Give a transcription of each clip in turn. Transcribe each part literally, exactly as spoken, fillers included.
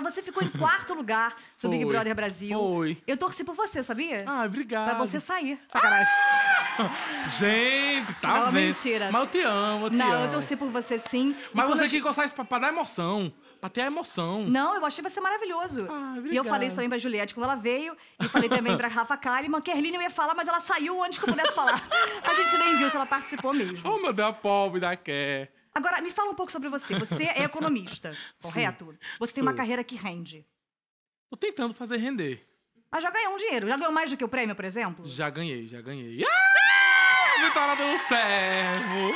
Agora, você ficou em quarto lugar no Big Foi. Brother Brasil. Foi. Eu torci por você, sabia? Ah, obrigado. Pra você sair. Sacanagem. Gente, tá Não, vendo? mentira. Mas eu te amo, eu te Não, amo. eu torci por você sim. Mas E quando você eu- que gostar isso pra, pra dar emoção. Pra ter a emoção. Não, eu achei você maravilhoso. Ah, e eu obrigado. falei isso também pra Juliette quando ela veio. E falei também pra Rafa Kalimann, que a Erline eu ia falar, mas ela saiu antes que eu pudesse falar. A gente nem viu se ela participou mesmo. Oh, meu Deus, a pobre da Quer. Agora, me fala um pouco sobre você. Você é economista, correto? Você tem uma sou. carreira que rende. Tô tentando fazer render. Mas já ganhou um dinheiro. Já ganhou mais do que o prêmio, por exemplo? Já ganhei, já ganhei. Ah! Vitória do servo.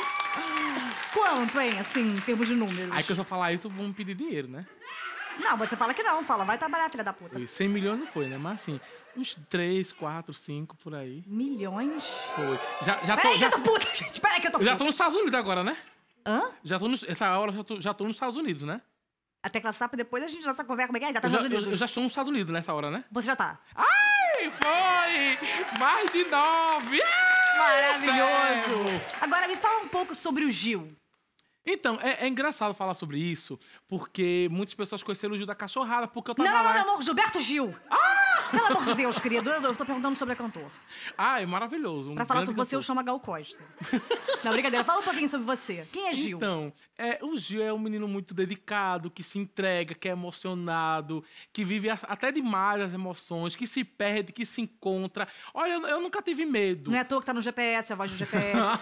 Quanto, hein, assim, em termos de números? Aí que eu só falar isso, vão me pedir dinheiro, né? Não, você fala que não. Fala, vai trabalhar, filha da puta. Foi. cem milhões não foi, né? Mas assim, uns três, quatro, cinco por aí. Milhões? Foi. Já, já tô, Peraí que já, eu tô puta, gente. Peraí que eu tô eu já puta. tô nos Estados Unidos agora, né? Hã? Já tô nos, essa hora eu já tô, já tô nos Estados Unidos, né? A tecla S A P, depois a gente nossa conversa. Como é que é? Já tá Eu nos já, Estados eu, eu Unidos. já estou nos Estados Unidos nessa hora, né? Você já tá. Ai, foi! Mais de nove! Ai, Maravilhoso. servo! Agora, me fala um pouco sobre o Gil. Então, é, é engraçado falar sobre isso, porque muitas pessoas conheceram o Gil da Cachorrada, porque eu tava Não, não, lá... não, meu amor. Gilberto Gil. Pelo amor de Deus, querido. Eu, eu tô perguntando sobre a cantor. Ah, é maravilhoso. Um Pra falar grande sobre você, eu cantor. chamo a Gal Costa. Não, brincadeira. Fala um pouquinho sobre você. Quem é Gil? Então, é, o Gil é um menino muito dedicado, que se entrega, que é emocionado, que vive a- até demais as emoções, que se perde, que se encontra. Olha, eu, eu nunca tive medo. Não é à toa que tá no G P S, a voz do G P S.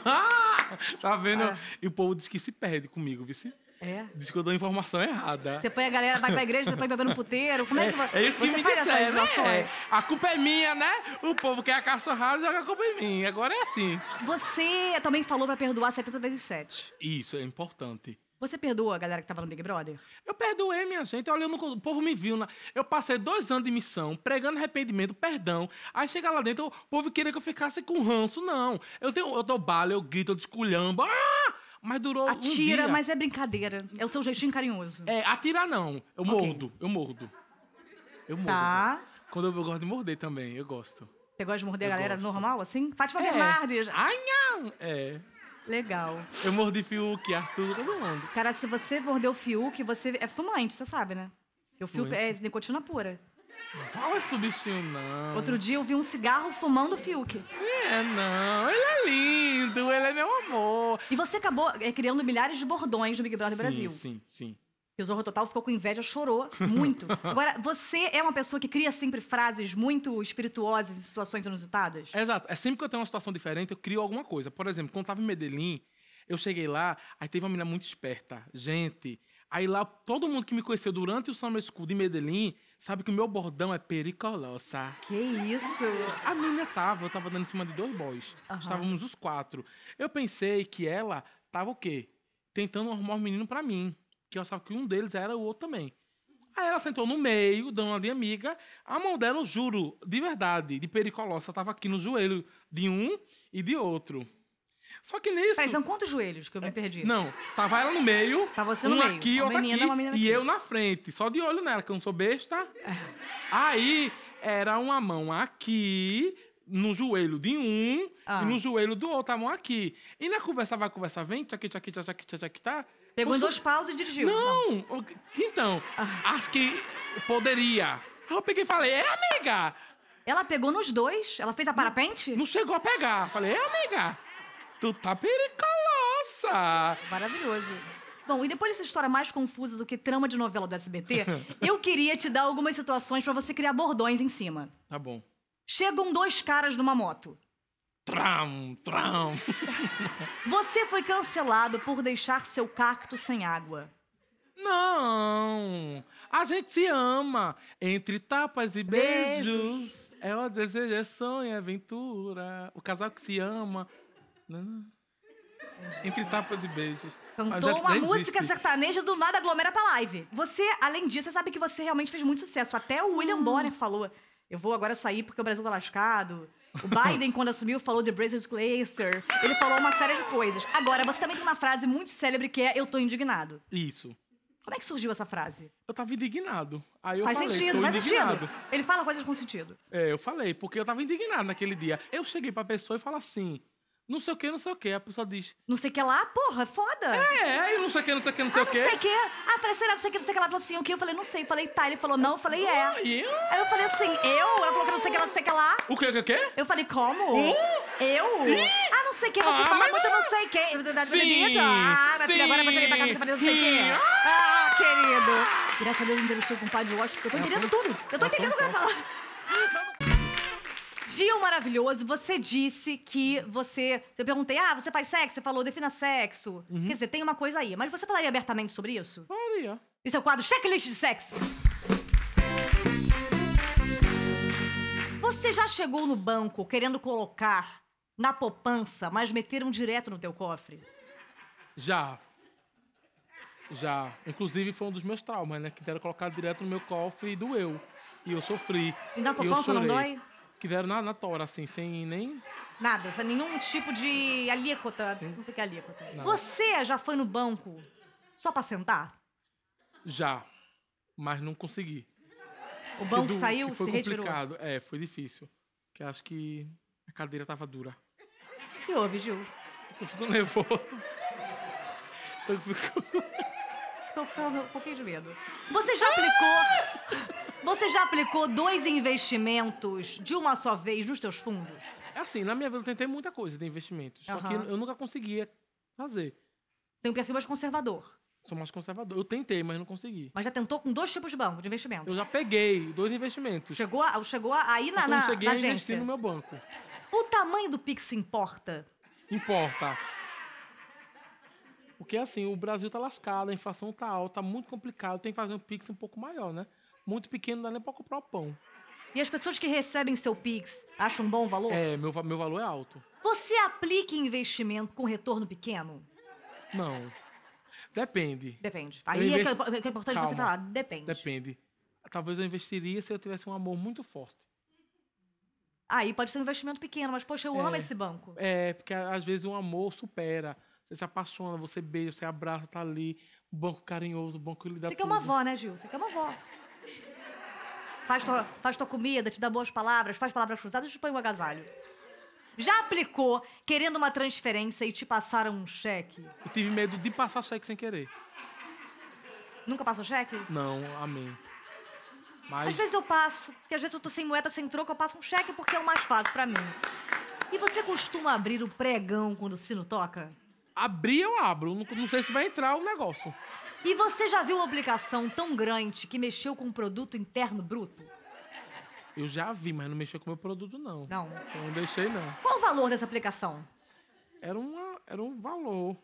Tá vendo? Ah. E o povo diz que se perde comigo, viu? É. Diz que eu dou informação errada. Você põe a galera, vai pra igreja, você põe bebendo no puteiro. Como é que É isso que você me faz essas disseram. situações? É. A culpa é minha, né? O povo quer a cachorrada, joga a culpa em mim. Agora é assim. Você também falou pra perdoar setenta vezes sete. Isso é importante. Você perdoa a galera que tava no Big Brother? Eu perdoei, minha gente. Olha, eu não- o povo me viu. Na... Eu passei dois anos de missão, pregando arrependimento, perdão. Aí chega lá dentro, o povo queria que eu ficasse com ranço. Não. Eu, tenho, eu dou bala, eu grito, eu desculhambo. Ah! Mas durou um Atira, dia. mas é brincadeira. É o seu jeitinho carinhoso. É, atirar não. Eu mordo, eu mordo. Eu mordo. Tá. Quando eu, eu gosto de morder também, eu gosto. Você gosta de morder Eu a galera gosto. normal, assim? Fátima É. Bernardes. Ai, não! É. Legal. Eu mordi Fiuk, Arthur, todo mundo. Cara, se você mordeu o Fiuk, você é fumante, você sabe, né? Porque o Fiuk é nicotina pura. Fala isso do bichinho, não. Outro dia eu vi um cigarro fumando o Fiuk. É, não. Ele é lindo, ele é meu amor. E você acabou é, criando milhares de bordões no Big Brother sim, Brasil. Sim, sim. E o Zorro Total ficou com inveja, chorou muito. Agora, você é uma pessoa que cria sempre frases muito espirituosas em situações inusitadas? Exato. É sempre que eu tenho uma situação diferente, eu crio alguma coisa. Por exemplo, quando eu tava em Medellín, eu cheguei lá, aí teve uma menina muito esperta. Gente, aí lá, todo mundo que me conheceu durante o Summer School de Medellín sabe que o meu bordão é pericolosa. Que isso? A menina tava, eu tava dando em cima de dois boys. Aham. Estávamos os quatro. Eu pensei que ela tava o quê? Tentando arrumar um menino pra mim. Que eu achava que um deles era o outro também. Aí ela sentou no meio, dando uma de amiga. A mão dela, eu juro, de verdade, de pericolosa, tava aqui no joelho de um e de outro. Só que nisso... Peraí, são quantos joelhos que eu me perdi? Não, tava ela no meio, Tá você no um meio. aqui, Uma outro menina, aqui, uma menina e aqui. eu na frente, só de olho nela, que eu não sou besta. Aí era uma mão aqui, no joelho de um, Ah. e no joelho do outro, a mão aqui. E na conversa vai, conversa vem, tchaqui, tchaqui, tchaqui, tchaqui, tá. Pegou em Foi dois paus e dirigiu. Não! o- Então, Ah. acho que poderia. Aí eu peguei e falei, é, amiga! Ela pegou nos dois? Ela fez a parapente? Não chegou a pegar. Falei, é, amiga! Tu tá pericolosa! Maravilhoso. Bom, e depois dessa história mais confusa do que trama de novela do S B T, eu queria te dar algumas situações pra você criar bordões em cima. Tá bom. Chegam dois caras numa moto. Tram, tram. Você foi cancelado por deixar seu cacto sem água. Não! A gente se ama. Entre tapas e beijos. Beijos. É o desejo, é sonho, é aventura. O casal que se ama. Não. Entre tapas e beijos. Mas Cantou já- uma já música existe. sertaneja do nada aglomera pra live. Você, além disso, você sabe que você realmente fez muito sucesso. Até o William Bonner falou, eu vou agora sair porque o Brasil tá lascado. O Biden, quando assumiu, falou de Brazos Glacier. Ele falou uma série de coisas. Agora, você também tem uma frase muito célebre que é eu tô indignado. Isso. Como é que surgiu essa frase? Eu tava indignado. Aí eu faz falei, sentido, tô faz indignado. sentido. Ele fala coisas com sentido. É, eu falei, porque eu tava indignado naquele dia. Eu cheguei pra pessoa e falei assim, não sei o que, não sei o que. A pessoa diz, Não sei o que lá, porra, foda. é, e não sei o que, não sei o que, não sei Ah, o não que. sei o que. Ah, eu falei, será, não sei o que, não sei o que. Ela falou assim, o que? Eu falei, não sei. Eu falei, tá. Ele falou, não. Eu falei, é. E eu? Aí eu falei assim, eu? Ela falou que não sei o que, não sei o que lá. O que, o que, o que? Eu falei, como? Hum? Eu? Ah, não sei o que, você Ah, fala mas muito não- não sei o que. Sim, Ah, minha filha, agora você vem pra cá sim, pra fazer não sei o que. sim. Ah, querido. Graças a Deus me interessou com o pai de Washington, porque eu tô entendendo tudo. Eu tô Ela entendendo o que eu ia falou. falar. Gil maravilhoso, você disse que você... Eu perguntei, ah, você faz sexo? Você falou, defina sexo. Uhum. Quer dizer, tem uma coisa aí. Mas você falaria abertamente sobre isso? Faria. Esse é o quadro Checklist de Sexo. Você já chegou no banco querendo colocar na poupança, mas meteram direto no teu cofre? Já. Já. Inclusive, foi um dos meus traumas, né? Que deram colocar direto no meu cofre e doeu. E eu sofri. E na eu poupança não chorei. dói? Que deram na, na tora, assim, sem nem... Nada, sem nenhum tipo de alíquota. Não sei o que é alíquota. Não. Você já foi no banco só pra sentar? Já. Mas não consegui. O banco Que do- saiu, que foi se retirou? complicado. É, foi difícil. Que acho que a cadeira tava dura. O que houve, Gil? Eu fico nervoso. Eu fico... Tô ficando um pouquinho de medo. Você já aplicou... Você já aplicou dois investimentos de uma só vez nos teus fundos? É assim, na minha vida eu tentei muita coisa de investimentos. Só que Aham. eu nunca conseguia fazer. Tem um perfil mais conservador. Sou mais conservador. Eu tentei, mas não consegui. Mas já tentou com dois tipos de banco, de investimento. Eu já peguei dois investimentos. Chegou, a, chegou a, aí Só na, que eu não na, cheguei na a agência. investir no meu banco. O tamanho do Pix importa? Importa. Porque assim, o Brasil tá lascado, a inflação tá alta, tá muito complicado. Tem que fazer um Pix um pouco maior, né? Muito pequeno, não dá nem pra comprar o pão. E as pessoas que recebem seu Pix acham um bom valor? É, meu, va- meu valor é alto. Você aplica em investimento com retorno pequeno? Não. Depende. Depende. Aí é, que, investi- é que é importante Calma. você falar, depende. Depende. Talvez eu investiria se eu tivesse um amor muito forte. Aí pode ser um investimento pequeno, mas poxa, eu É. amo esse banco. É, porque às vezes um amor supera. Você se apaixona, você beija, você abraça, tá ali. Um banco carinhoso, um banco que lhe dá Você quer tudo. uma avó, né, Gil? Você quer uma avó. Faz tua, faz tua comida, te dá boas palavras, faz palavras cruzadas e te põe um agasalho. Já aplicou querendo uma transferência e te passaram um cheque? Eu tive medo de passar cheque sem querer. Nunca passou cheque? Não, amém. Às Mas vezes eu passo, porque às vezes eu tô sem moeda, sem troco, eu passo um cheque porque é o mais fácil pra mim. E você costuma abrir o pregão quando o sino toca? abrir eu abro. Não, não sei se vai entrar o negócio. E você já viu uma aplicação tão grande que mexeu com o produto interno bruto? Eu já vi, mas não mexeu com o meu produto, não. Não. Eu não deixei, não. Qual o valor dessa aplicação? Era, uma, era um valor.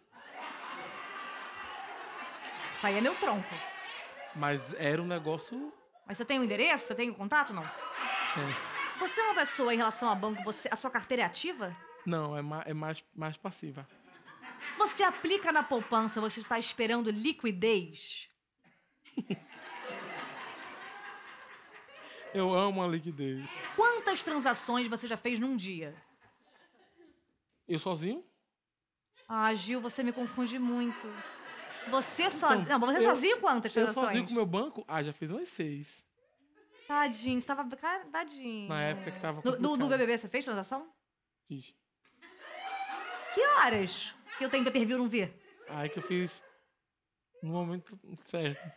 Isso aí é meu tronco. Mas era um negócio... Mas você tem o endereço? Você tem o contato? Não. É. Você é uma pessoa em relação a banco, você, a sua carteira é ativa? Não, é, ma, é mais, mais passiva. Você aplica na poupança, você está esperando liquidez? Eu amo a liquidez. Quantas transações você já fez num dia? Eu sozinho? Ah, Gil, você me confunde muito. Você sozinho... Não, mas você eu- sozinho quantas Eu transações? sozinho com o meu banco? Ah, já fiz umas seis. Tadinho, você tava... Cara, tadinho. Na época que tava No, no, no complicado. B B B você fez transação? Fiz. Que horas que eu tenho pay-per-view não ver? Aí que eu fiz no momento certo.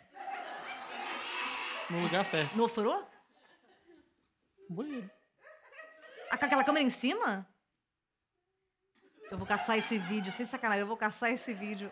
No lugar certo. No ofurô? No banheiro. Ah, com aquela câmera em cima? Eu vou caçar esse vídeo, sem sacanagem, eu vou caçar esse vídeo.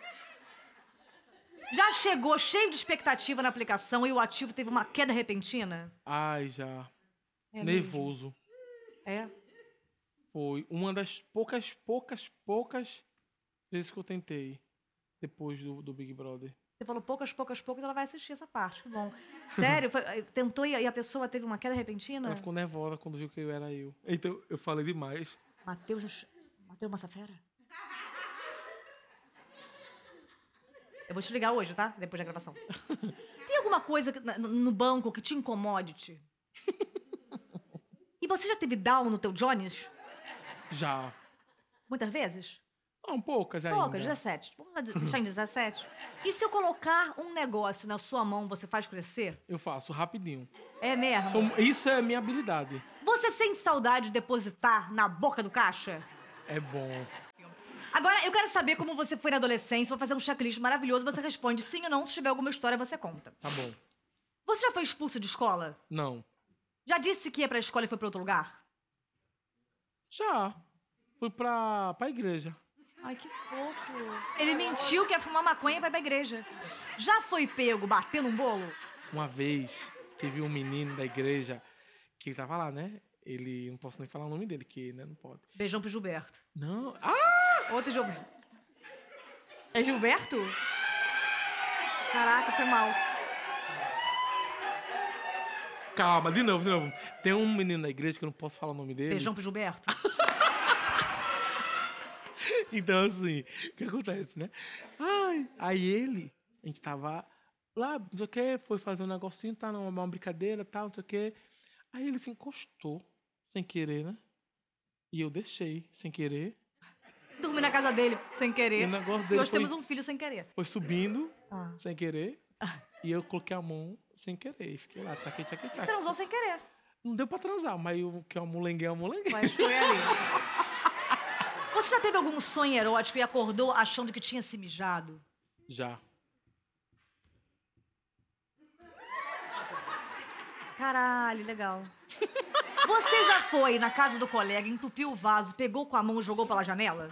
Já chegou cheio de expectativa na aplicação e o ativo teve uma queda repentina? Ai, já. É Nervoso. mesmo? É. Foi uma das poucas, poucas, poucas vezes que eu tentei. Depois do, do Big Brother. Você falou poucas, poucas, poucas, ela vai assistir essa parte, que bom. Sério? Foi- tentou e a- e a pessoa teve uma queda repentina? Ela ficou nervosa quando viu que eu era eu. Então, eu falei demais. Matheus... Matheus Massafera? Eu vou te ligar hoje, tá? Depois da gravação. Tem alguma coisa que- na- no banco que te incomode? E você já teve down no teu Jones? Já. Muitas vezes? Não, poucas ainda. Poucas, dezessete. Vamos lá, deixar em dezessete. E se eu colocar um negócio na sua mão, você faz crescer? Eu faço rapidinho. É mesmo? Sou- isso é a minha habilidade. Você sente saudade de depositar na boca do caixa? É bom. Agora, eu quero saber como você foi na adolescência. Vou fazer um checklist maravilhoso. Você responde sim ou não. Se tiver alguma história, você conta. Tá bom. Você já foi expulso de escola? Não. Já disse que ia pra escola e foi pra outro lugar? Já. Fui pra, pra igreja. Ai, que fofo. Ele mentiu que ia fumar maconha e vai pra igreja. Já foi pego batendo um bolo? Uma vez, teve um menino da igreja que tava lá, né? Ele, não posso nem falar o nome dele, que né, não pode. Beijão pro Gilberto. Não. Ah! Outro Gilberto. É Gilberto? Caraca, foi mal. Calma, de novo, de novo. Tem um menino da igreja que eu não posso falar o nome dele. Beijão pro Gilberto? Então, assim, o que acontece, né? Ai, aí ele, a gente tava lá, não sei o quê, foi fazer um negocinho, tá numa uma brincadeira e tal, não sei o quê. Aí ele se encostou, sem querer, né? E eu deixei, sem querer. Dormi na casa dele, sem querer. E o negócio E dele hoje foi- temos um filho sem querer. Foi subindo, Ah. sem querer. E eu coloquei a mão sem querer. Fiquei lá, tchaque, tchaque, tchaque. Transou sem querer. Não deu pra transar, mas eu que eu amulenguei, eu amulenguei. Mas foi ali. Você já teve algum sonho erótico e acordou achando que tinha se mijado? Já. Caralho, legal. Você já foi na casa do colega, entupiu o vaso, pegou com a mão e jogou pela janela?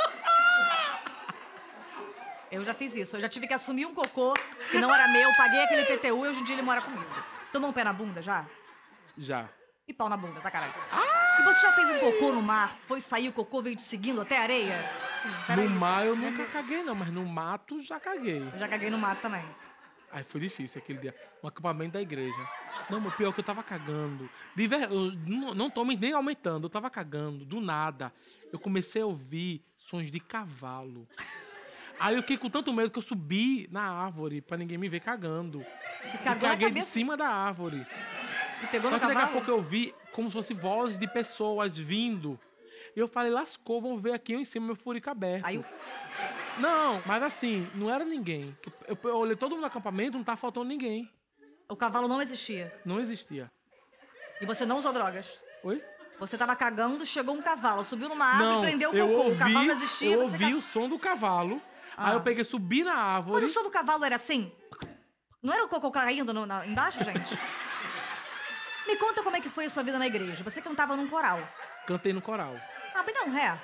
Eu já fiz isso. Eu já tive que assumir um cocô que não era meu, paguei aquele I P T U e hoje em dia ele mora comigo. Tomou um pé na bunda já? Já. E pau na bunda, tá caralho? E você já fez um cocô no mar? Foi sair, o cocô veio te seguindo até a areia? Sim, No peraí. mar eu nunca caguei, não, mas no mato já caguei. Eu já caguei no mato também. Aí foi difícil aquele dia. Um acampamento da igreja. Não, mas o pior é que eu tava cagando. De ver... Eu não, não tô me- nem aumentando, eu tava cagando. Do nada, eu comecei a ouvir sons de cavalo. Aí eu fiquei com tanto medo que eu subi na árvore pra ninguém me ver cagando. E E cagou na caguei de cabeça cima da árvore. e pegou Só no que daqui a cavalo? pouco eu vi como se fosse vozes de pessoas vindo. E eu falei, lascou, vão ver aqui eu em cima, meu furico aberto. Aí o- Não, mas assim, não era ninguém. Eu, eu olhei todo mundo no acampamento, não tava faltando ninguém. o cavalo não existia. Não existia. E você não usou drogas. Oi? Você tava cagando, chegou um cavalo, subiu numa árvore, Não, prendeu o eu cocô. ouvi, O cavalo não existia. eu você ouvi ca- o som do cavalo. Ah. Aí eu peguei, subi na Mas árvore. o som do cavalo era assim? Não era o cocô caindo no- na- embaixo, gente? Me conta como é que foi a sua vida na igreja. Você cantava num coral. Cantei no coral. Ah, mas não, ré.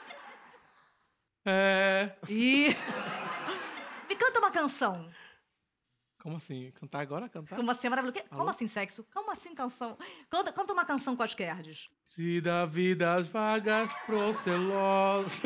É... E... Me canta uma canção. Como assim? Cantar agora? Cantar? Como assim, é maravilhoso. Que- Como Alô? assim, sexo? Como assim, canção? Canta, canta uma canção quaisquer. Se da vida as vagas procelosas.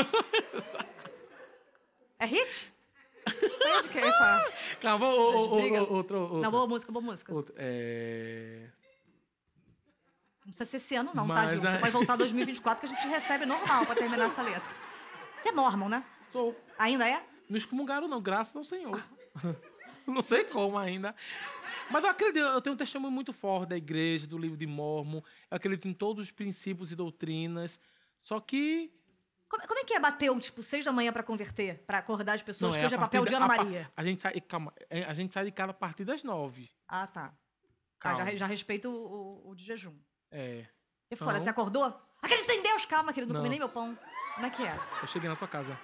É hit? Sei de quem, fala. Calma, ô, ô, ô, Diga. ô, outro, outro. Não, boa música, boa música. outro. É... Não precisa ser esse ano, não, tá, Mas Gil? Você a- vai voltar em dois mil e vinte e quatro que a gente recebe normal pra terminar essa letra. Você é mormon, né? Sou. Ainda é? Não excomungaram, não, graças ao Senhor. Não sei como ainda. Mas eu acredito, eu tenho um testemunho muito forte da igreja, do livro de Mormon. Eu acredito em todos os princípios e doutrinas. Só que. Como, como é que é bater, tipo, seis da manhã pra converter? Pra acordar as pessoas? que é hoje é a papel partir de da- Ana a pa- Maria. A gente sai, calma, é, a gente sai de casa a partir das nove. Ah, tá. Ah, Calma. já, re- já respeito o, o- o de jejum. É. E fora, Então- você acordou? Acredita em Deus! Calma, querido, não, Não. comi nem meu pão. Como é que é? Eu cheguei na tua casa.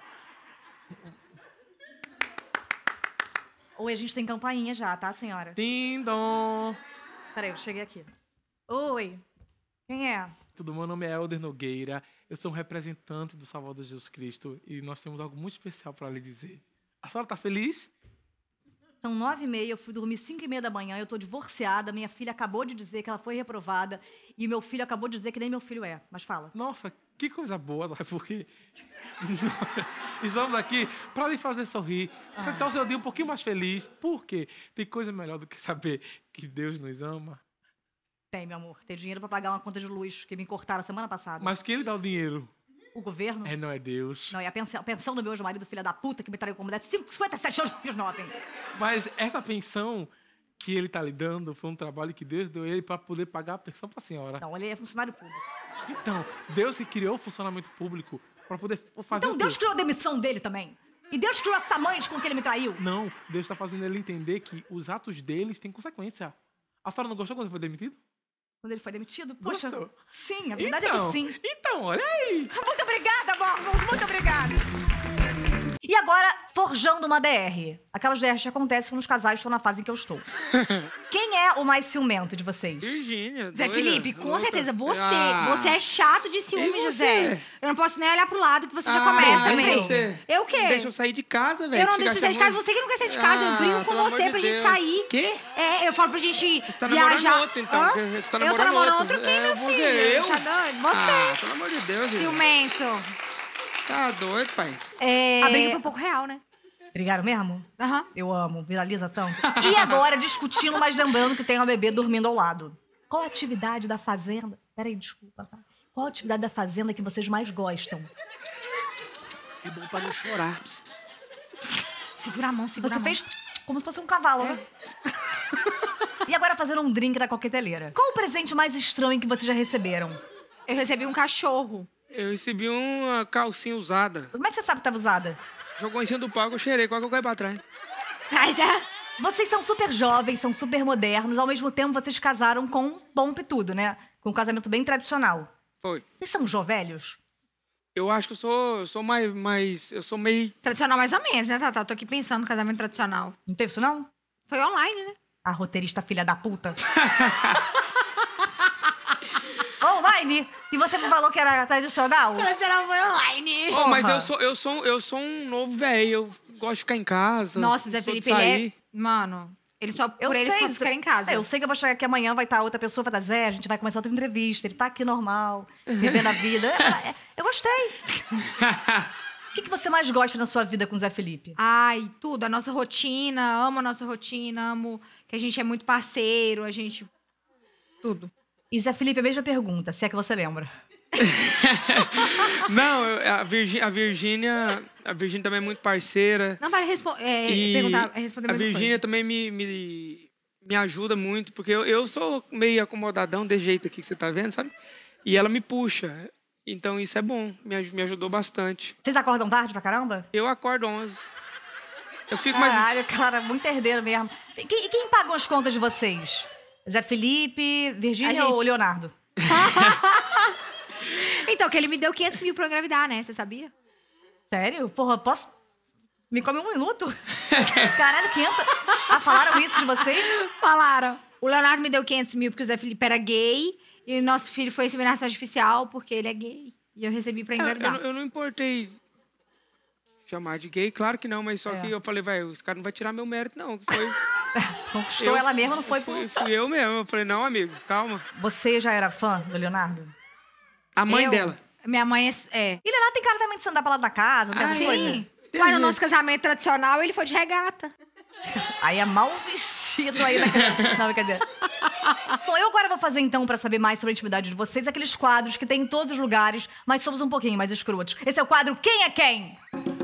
Oi, a gente tem campainha já, tá, senhora? Tindom! Peraí, eu cheguei aqui. Oi. Quem é? Tudo, meu nome é Helder Nogueira. Eu sou um representante do Salvador Jesus Cristo e nós temos algo muito especial para lhe dizer. A senhora tá feliz? São nove e meia, eu fui dormir cinco e meia da manhã, eu tô divorciada, minha filha acabou de dizer que ela foi reprovada e meu filho acabou de dizer que nem meu filho é. Mas fala. Nossa, que coisa boa, né? Porque estamos aqui para lhe fazer sorrir, para deixar o seu dia um pouquinho mais feliz. Por quê? Tem coisa melhor do que saber que Deus nos ama. Tem, meu amor. Tem dinheiro pra pagar uma conta de luz que me cortaram semana passada. Mas quem lhe dá o dinheiro? O governo? É, não é Deus. Não, e a pensão, a pensão do meu ex-marido, filha da puta, que me traiu com mulher de cinquenta e sete anos, fiz nove. Mas essa pensão que ele está lhe dando foi um trabalho que Deus deu a ele para poder pagar a pensão para a senhora. Não, ele é funcionário público. Então, Deus que criou o funcionamento público para poder fazer Então o quê? Deus criou a demissão dele também. E Deus criou essa mãe com que ele me traiu. Não, Deus está fazendo ele entender que os atos deles têm consequência. A senhora não gostou quando ele foi demitido? Quando ele foi demitido? Poxa, Gostou? sim, a verdade então, é que sim. Então, olha aí. Muito obrigada, amor, muito obrigada. E agora, forjando uma D R. Aquelas D Rs que acontecem quando os casais estão na fase em que eu estou. Quem é o mais ciumento de vocês? Virgínia. Zé doida, Felipe, com louca. certeza. Você. Ah. Você é chato de ciúme, E você? José. Eu não posso nem olhar pro lado que você já Ah, começa, e meu. você? Eu o quê? Deixa eu sair de casa, velho. Eu não Fica deixo você sair de casa. chamando- Você que não quer sair de casa. eu Ah, brigo com pelo você amor pra de gente Deus. sair. Quê? É, eu falo pra gente Você tá viajar. namorando outro, então. Hã? porque Você tá eu tô namorando namorando outro. outro quem, É, meu você, filho? Eu? Tá doido? Você. Ah, pelo amor de Deus, gente. Ciumento. Tá doido, pai. É... A briga foi um pouco real, né? Brigaram mesmo? Aham. Eu amo, viraliza tanto. E agora, discutindo, mas lembrando que tem uma bebê dormindo ao lado. Qual a atividade da fazenda... Peraí, desculpa, tá? Qual a atividade da fazenda que vocês mais gostam? É bom pra não chorar. Segura a mão, segura Você a mão. fez como se fosse um cavalo, né? E agora fazendo um drink na coqueteleira. Qual o presente mais estranho que vocês já receberam? Eu recebi um cachorro. Eu recebi uma calcinha usada. Como é que você sabe que estava usada? Jogou em cima do palco, eu cheirei. Qual que eu caí pra trás? Mas é... Vocês são super jovens, são super modernos. Ao mesmo tempo, vocês casaram com pompa e tudo, né? Com um casamento bem tradicional. Foi. Vocês são jovelhos? Eu acho que eu sou, eu sou mais, mais... Eu sou meio... Tradicional mais ou menos, né, Tata? Eu tô aqui pensando no casamento tradicional. Não teve isso, não? Foi online, né? A roteirista filha da puta. Online? E você me falou que era tradicional? Tradicional foi online. Oh, mas Porra. eu sou, eu, sou, eu sou um novo velho. Eu gosto de ficar em casa. Nossa, Zé sou de Felipe, ele sair. é... Mano, ele só... Eu por ele sei. só ficar em casa. É, eu sei que eu vou chegar aqui amanhã, vai estar outra pessoa, vai estar Zé, a gente vai começar outra entrevista. Ele tá aqui normal, vivendo a vida. É, é, eu gostei. O que, que você mais gosta na sua vida com o Zé Felipe? Ai, tudo. A nossa rotina, amo a nossa rotina, amo que a gente é muito parceiro, a gente... Tudo. E Zé Felipe, a mesma pergunta, se é que você lembra. Não, eu- a, Virgi- a Virgínia... A Virgínia também é muito parceira. Não vale respo é, E perguntar, é responder a mais Virgínia também me, me, me ajuda muito, porque eu, eu sou meio acomodadão desse jeito aqui que você tá vendo, sabe? E ela me puxa. Então isso é bom, me, aj- me ajudou bastante. Vocês acordam tarde pra caramba? Eu acordo onze. Eu fico mais... Caralho, cara, muito herdeiro mesmo. E quem, e quem pagam as contas de vocês? Zé Felipe, Virgínia A gente. ou Leonardo? Então, que ele me deu quinhentos mil pra eu engravidar, né? Você sabia? Sério? Porra, posso... Me come um minuto? Caralho, quinhentos... Ah, falaram isso de vocês? Falaram. O Leonardo me deu quinhentos mil porque o Zé Felipe era gay. E o nosso filho foi inseminação artificial porque ele é gay. E eu recebi pra Eu, eu, engravidar. não- eu não importei chamar de gay, claro que não, mas só É. que eu falei, vai, os caras não vão tirar meu mérito, não. que Foi, Conquistou eu- ela mesma, não foi por... fui, fui eu mesmo. Eu falei, não, amigo, calma. Você já era fã do Leonardo? A mãe Eu- dela. Minha mãe é... é. E Leonardo tem cara também de se andar pra lá da casa, não tem essa Ai, coisa? Sim. Mas no nosso casamento tradicional, ele foi de regata. Aí é mal vestido aí na... Não, brincadeira. Bom, eu agora vou fazer então, pra saber mais sobre a intimidade de vocês, aqueles quadros que tem em todos os lugares, mas somos um pouquinho mais escrotos. Esse é o quadro Quem é Quem?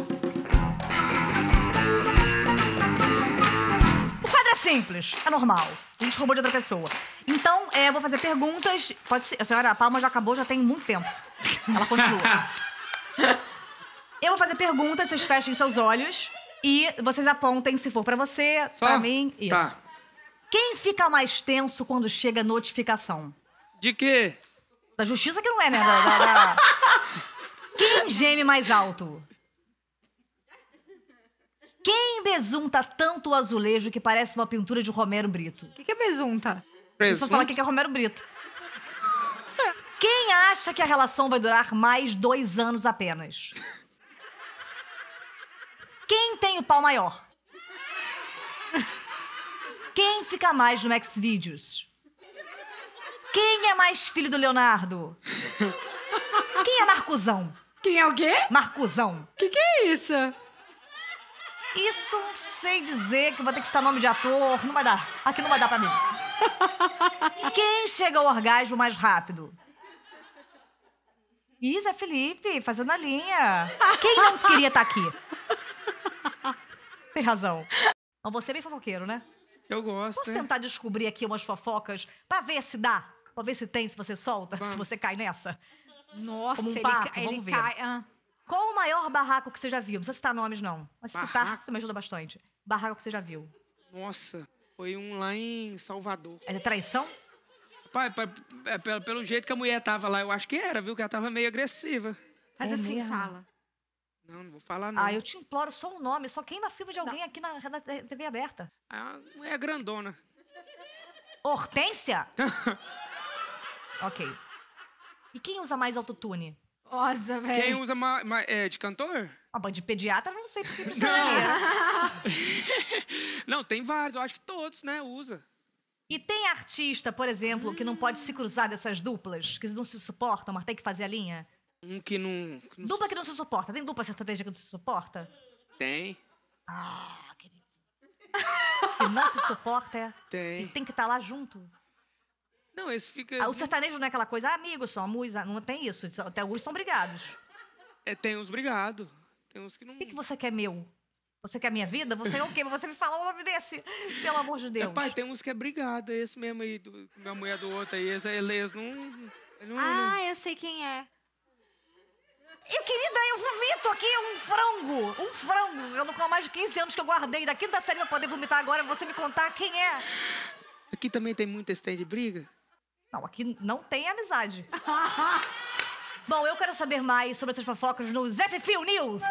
O quadro é simples, é normal. A gente roubou de outra pessoa. Então, é, eu vou fazer perguntas. Pode ser. A senhora, a palma já acabou, já tem muito tempo. Ela continua. Eu vou fazer perguntas, vocês fechem seus olhos e vocês apontem se for pra você, Só? pra mim. Isso. Tá. Quem fica mais tenso quando chega a notificação? De quê? Da justiça que não é, né? Da, da- da- Quem geme mais alto? Quem besunta tanto o azulejo que parece uma pintura de Romero Brito? O que, que é besunta? As Preso. pessoas falam que é Romero Brito. Quem acha que a relação vai durar mais dois anos apenas? Quem tem o pau maior? Quem fica mais no Xvideos? Quem é mais filho do Leonardo? Quem é Marcuzão? Quem é o quê? Marcuzão. O que, que é isso? Isso não sei dizer, que vai ter que citar nome de ator. Não vai dar. Aqui não vai dar pra mim. Quem chega ao orgasmo mais rápido? Ih, Zé Felipe, fazendo a linha. Quem não queria estar aqui? Tem razão. Mas você é bem fofoqueiro, né? Eu gosto, Vou né? tentar descobrir aqui umas fofocas pra ver se dá. Pra ver se tem, se você solta, se você cai nessa. Nossa, Como um ele, parto, ca- ele vamos ver. cai... ah. Qual o maior barraco que você já viu? Não precisa citar nomes, não. Mas se citar, Barraco? você me ajuda bastante. Barraco que você já viu. Nossa, foi um lá em Salvador. É traição? Pai, pai, é, pelo, pelo jeito que a mulher tava lá, eu acho que era, viu? Que ela tava meio agressiva. Faz É assim, mesmo? fala. Não, não vou falar, não. Ah, eu te imploro só um nome. Só queima a filma de alguém aqui na, na T V aberta. A mulher grandona. Hortência? Ok. E quem usa mais autotune? Nossa, velho. Quem usa ma, ma, é, de cantor? A banda de pediatra, não sei se precisa. Não, tem vários. Eu acho que todos, né, usa. E tem artista, por exemplo, que não pode se cruzar dessas duplas, que não se suportam, mas tem que fazer a linha? Um que não... Que não Dupla que não se suporta. Tem dupla sertaneja que não se suporta? tem. Ah, querido. Que não se suporta, é? Tem. E tem que estar lá junto. Não, esse fica... Ah, o sertanejo não é aquela coisa, ah, amigos somos, não tem isso. Até hoje são brigados. É, tem uns brigados. Tem uns que não... O que, que você quer meu? Você quer minha vida? Você é o quê? Você me fala o nome desse? Pelo amor de Deus. É, pai, tem uns que é brigado. Esse mesmo aí, do, minha mulher do outro aí. Esse, eles não... não, Ah, não... eu sei quem é. Eu, querida, eu vomito aqui um frango. Um frango. Eu não com mais de quinze anos que eu guardei da quinta série pra poder vomitar agora. Você me contar quem é. Aqui também tem muito esse trem de briga? Não, aqui não tem amizade. Bom, eu quero saber mais sobre essas fofocas no Zé Fifi News.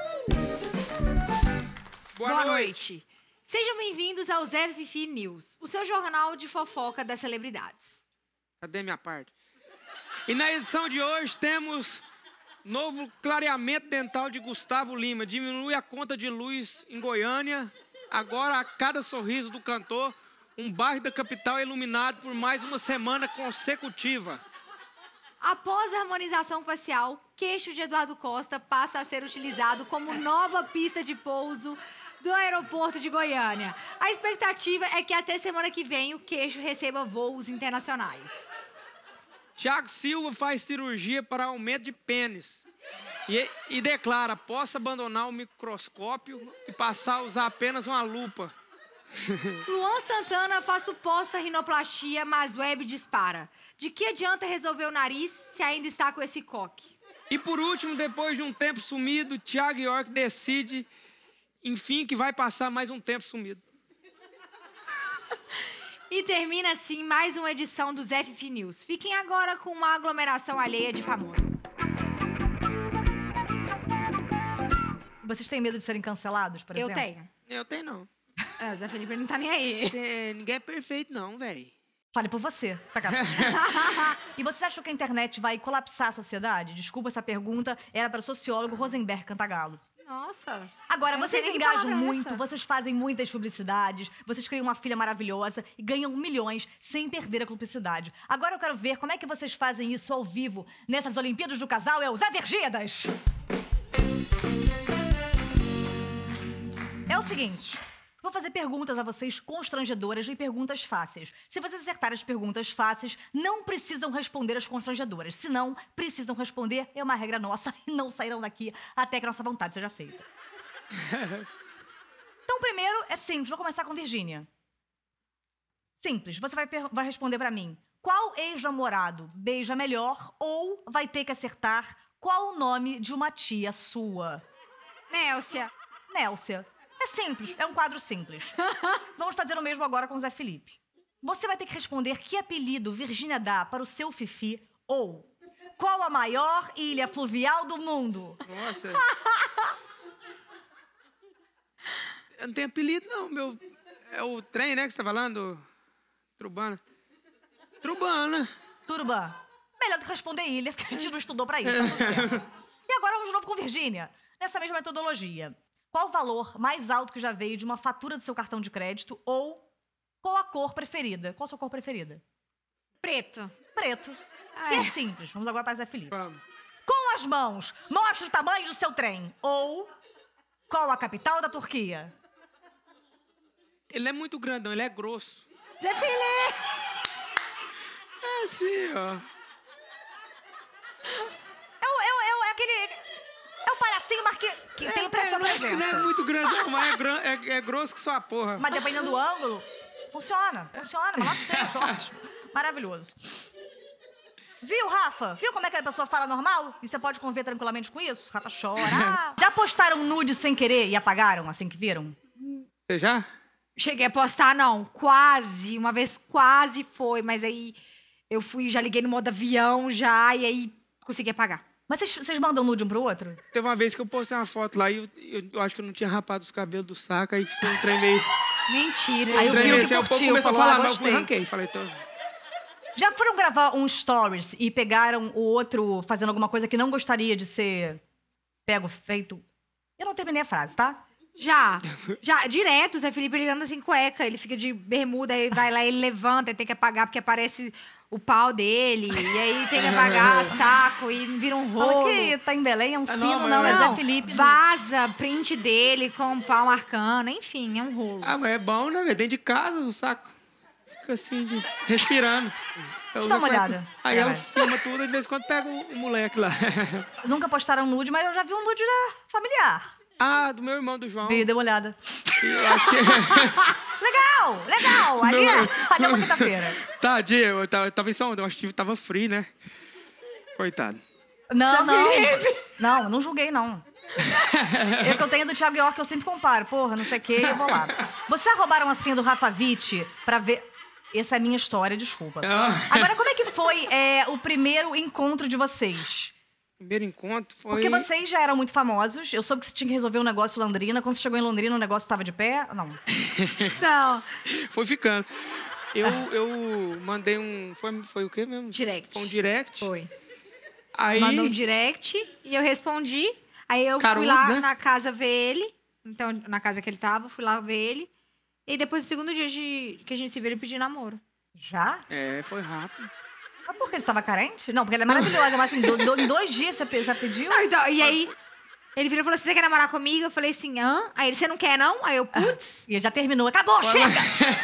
Boa, Boa noite. noite. Sejam bem-vindos ao Zé Fifi News, o seu jornal de fofoca das celebridades. Cadê minha parte? E na edição de hoje temos novo clareamento dental de Gustavo Lima. Diminui a conta de luz em Goiânia. Agora, a cada sorriso do cantor, um bairro da capital é iluminado por mais uma semana consecutiva. Após a harmonização facial, queixo de Eduardo Costa passa a ser utilizado como nova pista de pouso do aeroporto de Goiânia. A expectativa é que até semana que vem o queixo receba voos internacionais. Thiago Silva faz cirurgia para aumento de pênis. E, e declara, posso abandonar o microscópio e passar a usar apenas uma lupa. Luan Santana faz suposta rinoplastia, mas web dispara. De que adianta resolver o nariz se ainda está com esse coque? E por último, depois de um tempo sumido, Thiago York decide, enfim, que vai passar mais um tempo sumido. E termina assim mais uma edição do Zé Fifi News. Fiquem agora com uma aglomeração alheia de famosos. Vocês têm medo de serem cancelados, por Eu exemplo? tenho. Eu tenho, não. É, o Zé Felipe não tá nem aí. É, ninguém é perfeito, não, velho. Fale por você. Sacanagem. E vocês acham que a internet vai colapsar a sociedade? Desculpa essa pergunta, era para o sociólogo Rosenberg Cantagalo. Nossa. Agora, Eu não sei vocês nem que engajam palavra é muito, essa. vocês fazem muitas publicidades, vocês criam uma filha maravilhosa e ganham milhões sem perder a cumplicidade. Agora eu quero ver como é que vocês fazem isso ao vivo nessas Olimpíadas do Casal, é os Avergidas! É o seguinte, vou fazer perguntas a vocês constrangedoras e perguntas fáceis. Se vocês acertarem as perguntas fáceis, não precisam responder as constrangedoras. Se não, precisam responder, é uma regra nossa e não sairão daqui até que a nossa vontade seja feita. Então, primeiro, é simples. Vou começar com Virgínia. Simples. Você vai, vai responder pra mim. Qual ex-namorado beija melhor ou vai ter que acertar qual o nome de uma tia sua? Nélcia. Nélcia. É simples. É um quadro simples. Vamos fazer o mesmo agora com o Zé Felipe. Você vai ter que responder que apelido Virgínia dá para o seu Fifi ou qual a maior ilha fluvial do mundo? Nossa. Eu não tenho apelido, não. Meu... É o trem, né, que você tá falando? Trubana. Trubana. Turban. Melhor do que responder ilha, porque a gente não estudou pra isso. Tá tudo certo. E agora vamos de novo com Virgínia. Nessa mesma metodologia. Qual o valor mais alto que já veio de uma fatura do seu cartão de crédito ou qual a cor preferida? Qual a sua cor preferida? Preto. Preto. Ah, E é. é simples. Vamos agora para Zé Felipe. Vamos. Com as mãos, mostre o tamanho do seu trem. Ou qual a capital da Turquia? Ele não é muito grandão, ele é grosso. Zé Felipe! É assim, ó. É o, é o, é o, é aquele... É o palhacinho, mas que, que tem impressão não, é, não é presença. muito grandão, mas é, gran- é, é grosso que sua porra. Mas dependendo do ângulo, funciona. Funciona, mas lá ótimo. Maravilhoso. Viu, Rafa? Viu como é que a pessoa fala normal? E você pode conviver tranquilamente com isso? Rafa chora. Ah. Já postaram nude sem querer e apagaram assim que viram? Você já? Cheguei a postar, não. Quase. Uma vez quase foi, mas aí Eu fui, já liguei no modo avião, já, e aí consegui apagar. Mas vocês, vocês mandam nude um pro outro? Teve uma vez que eu postei uma foto lá e eu, eu, eu acho que eu não tinha rapado os cabelos do saco, aí ficou um trem meio... Mentira. Aí um o trem Fiuk meio assim, aí o povo curtiu, começou a falou, falar, ah, mas eu fui gostei. ranquei. Falei, tô... Já foram gravar um stories e pegaram o outro fazendo alguma coisa que não gostaria de ser pego, feito? Eu não terminei a frase, tá? Já, já, direto, o Zé Felipe, ele anda sem cueca, ele fica de bermuda, aí vai lá, ele levanta, e tem que apagar porque aparece o pau dele, e aí tem que apagar saco, e vira um Fala rolo. que tá em Belém, é um Ah, sino, não, não, mas- é Não, Zé Felipe. vaza print dele com o pau marcando, enfim, é um rolo. Ah, mas é bom, né, velho? Dentro de casa, o saco fica assim, de... respirando. Então, Deixa eu dar uma usa cueca. olhada. Aí É, ela vai. filma tudo e de vez em quando pega o, o moleque lá. Nunca postaram nude, mas eu já vi um nude da familiar. Ah, do meu irmão, do João. Vi, dê uma olhada. Eu acho que... Legal, legal. Ali é, ali é uma quinta-feira. Tadinho, eu tava, eu tava em São... Eu acho que tava free, né? Coitado. Não, não. Não, não julguei, não. Eu que eu tenho do Thiago York, eu sempre comparo. Porra, não sei o quê, eu vou lá. Vocês já roubaram assim do Rafa Witt pra ver... Essa é a minha história, desculpa. Agora, como é que foi é, o primeiro encontro de vocês? Primeiro encontro foi... Porque vocês já eram muito famosos. Eu soube que você tinha que resolver um negócio em Londrina. Quando você chegou em Londrina, o negócio estava de pé? Não. Não, Foi ficando. Eu, eu mandei um... Foi, foi o quê mesmo? Direct. Foi um direct. foi. Aí... Mandou um direct e eu respondi. Aí eu Carudo, fui lá né? na casa ver ele. Então, na casa que ele tava, fui lá ver ele. E depois, no segundo dia de, que a gente se viu, ele pediu namoro. Já? É, foi rápido. Mas por que? Você estava carente? Não, porque ela é maravilhosa. Mas assim, do, do, em dois dias você, pe- você pediu? Ah, então, e aí, ele virou e falou assim, você quer namorar comigo? Eu falei assim, hã? Aí ele, você não quer não? Aí eu, putz. E ele já terminou. Acabou, chega!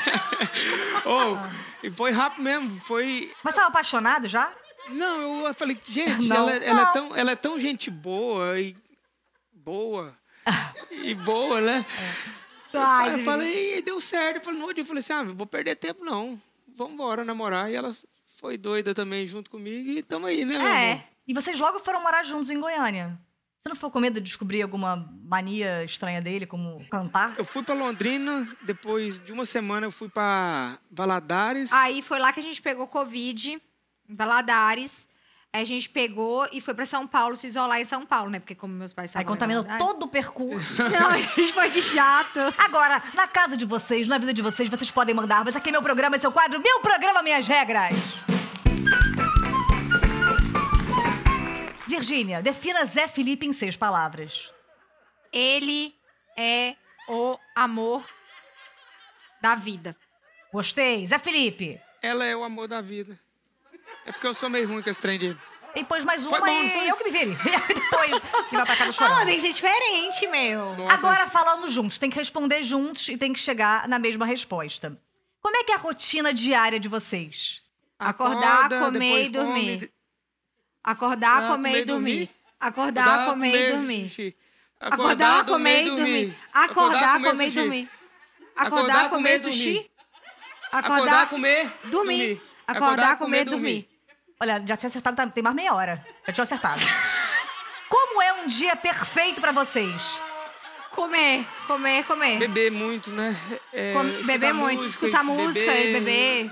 Oh, e foi rápido mesmo. Foi... Mas estava apaixonado já? Não, eu falei, gente, Não. ela, ela Não. é tão, ela é tão gente boa e... Boa. E boa, né? Ai, Aí eu você falei, e deu certo. Eu falei, no outro dia eu falei assim, ah, vou perder tempo não. Vamos embora namorar. E ela foi doida também junto comigo e tamo aí, né, meu É. amor? E vocês logo foram morar juntos em Goiânia. Você não ficou com medo de descobrir alguma mania estranha dele, como cantar? Eu fui pra Londrina, depois de uma semana eu fui pra Valadares. Aí foi lá que a gente pegou Covid, em Valadares. Aí a gente pegou e foi pra São Paulo, se isolar em São Paulo, né? Porque como meus pais Aí estavam em contaminou Valadares- todo o percurso. Não, a gente foi de jato. Agora, na casa de vocês, na vida de vocês, vocês podem mandar. Mas aqui é meu programa, esse é o quadro Meu Programa, Minhas Regras. Virgínia, defina Zé Felipe em seis palavras. Ele é o amor da vida. Gostei. Zé Felipe. Ela é o amor da vida. É porque eu sou meio ruim com esse trem de... E pôs mais uma Foi bom, e foi? eu que me vire. Depois que vai pra casa Não, chorando. tem que ser diferente, meu. Nossa, Agora, falando juntos, tem que responder juntos e tem que chegar na mesma resposta. Como é que é a rotina diária de vocês? Acordar, acorda, comer e depois come, dormir. de- Acordar, Ah, comer e dormir. Acordar, comer e dormir. xixi. Acordar, comer e dormir. Acordar, comer e dormir. Acordar, comer sushi. Acordar, comer, dormir. Acordar, comer, dormir. Olha, já tinha acertado, tá- tem mais meia hora. Já tinha acertado. Como é um dia perfeito pra vocês? Comer, comer, comer. Beber muito, né? É, Com- escutar beber muito. música, Escutar música e beber.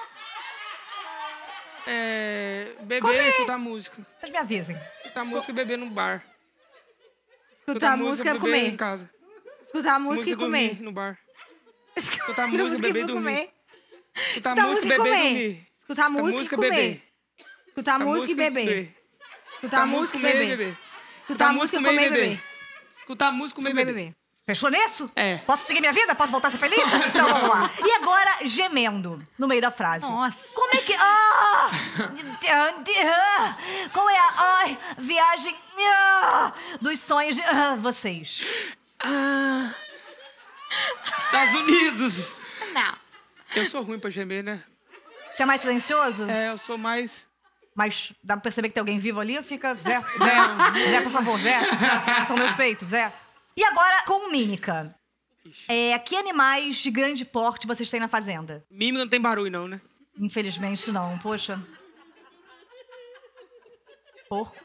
É, beber Comer. e escutar música. Vocês me avisem. Escutar música e beber no bar. Escutar música e beber em comer. casa. Escutar música e dormir comer. no bar. Escutar música, beber e dormir. comer. Escutar Escutar música, música e beber e comer. dormir. Escutar música e comer. beber. Escutar música e beber. Escutar música e comer e beber. Escutar música e comer e beber. Escutar música, comer e Comer e beber. beber. Fechou nisso? É. Posso seguir minha vida? Posso voltar a ser feliz? Então vamos lá. E agora, gemendo, no meio da frase. Nossa. Como é que... Ah! Qual é a ai, viagem ah, dos sonhos de ah, vocês? Ah, Estados Unidos. Não. Eu sou ruim pra gemer, né? Você é mais silencioso? É, eu sou mais... Mas dá pra perceber que tem alguém vivo ali? Fica... Zé, Zé, Zé, por favor, Zé. São meus peitos, Zé. E agora, com mímica. É, que animais de grande porte vocês têm na fazenda? Mímica não tem barulho, não, né? Infelizmente, não. Poxa. Porco.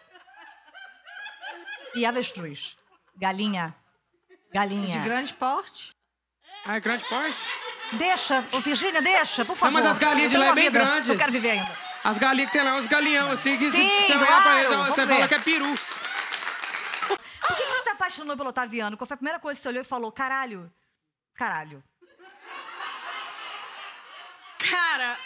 E avestruz. Galinha. Galinha. De grande porte. Ah, é grande porte? Deixa. Ô, Virgínia, deixa, por favor. mas as galinhas de Eu lá tenho é bem uma vida. grande. Eu quero viver ainda. As galinhas que tem lá, os galinhão, assim, que Sim, se você olhar pra eles, claro, você vamos fala ver. que é peru. Por que, que você se apaixonou pelo Otaviano? Qual foi a primeira coisa que você olhou e falou, caralho, caralho? Cara...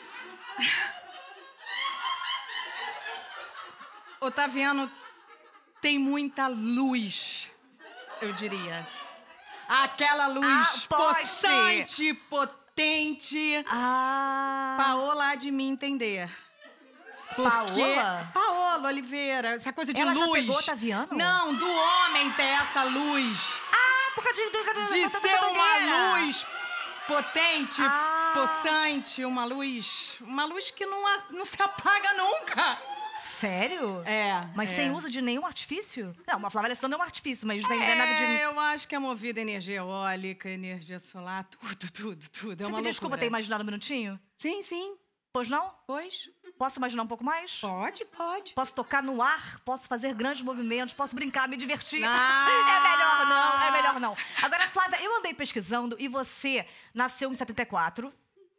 Otaviano tem muita luz, eu diria. Aquela luz Ah, pode possante, ser. potente. Ah... Paola há de me entender. Porque... Paola? Paola Oliveira, essa coisa de Ela já luz. pegou Otaviano? Não, do homem ter essa luz. Ah, por causa de... De ser uma luz potente, Ah. possante, uma luz... Uma luz que não, a- não se apaga nunca. Sério? É. Mas é. sem uso de nenhum artifício? Não, uma Flávia Alessandra é um artifício, mas não tem não é nada de... É, eu acho que é movida energia eólica, energia solar, tudo, tudo, tudo. É Você uma me desculpa loucura. ter imaginado um minutinho? Sim, sim. Pois não? Pois. Posso imaginar um pouco mais? Pode, pode. Posso tocar no ar, posso fazer grandes movimentos, posso brincar, me divertir. Ah. É melhor não, é melhor não. Agora, Flávia, eu andei pesquisando e você nasceu em setenta e quatro.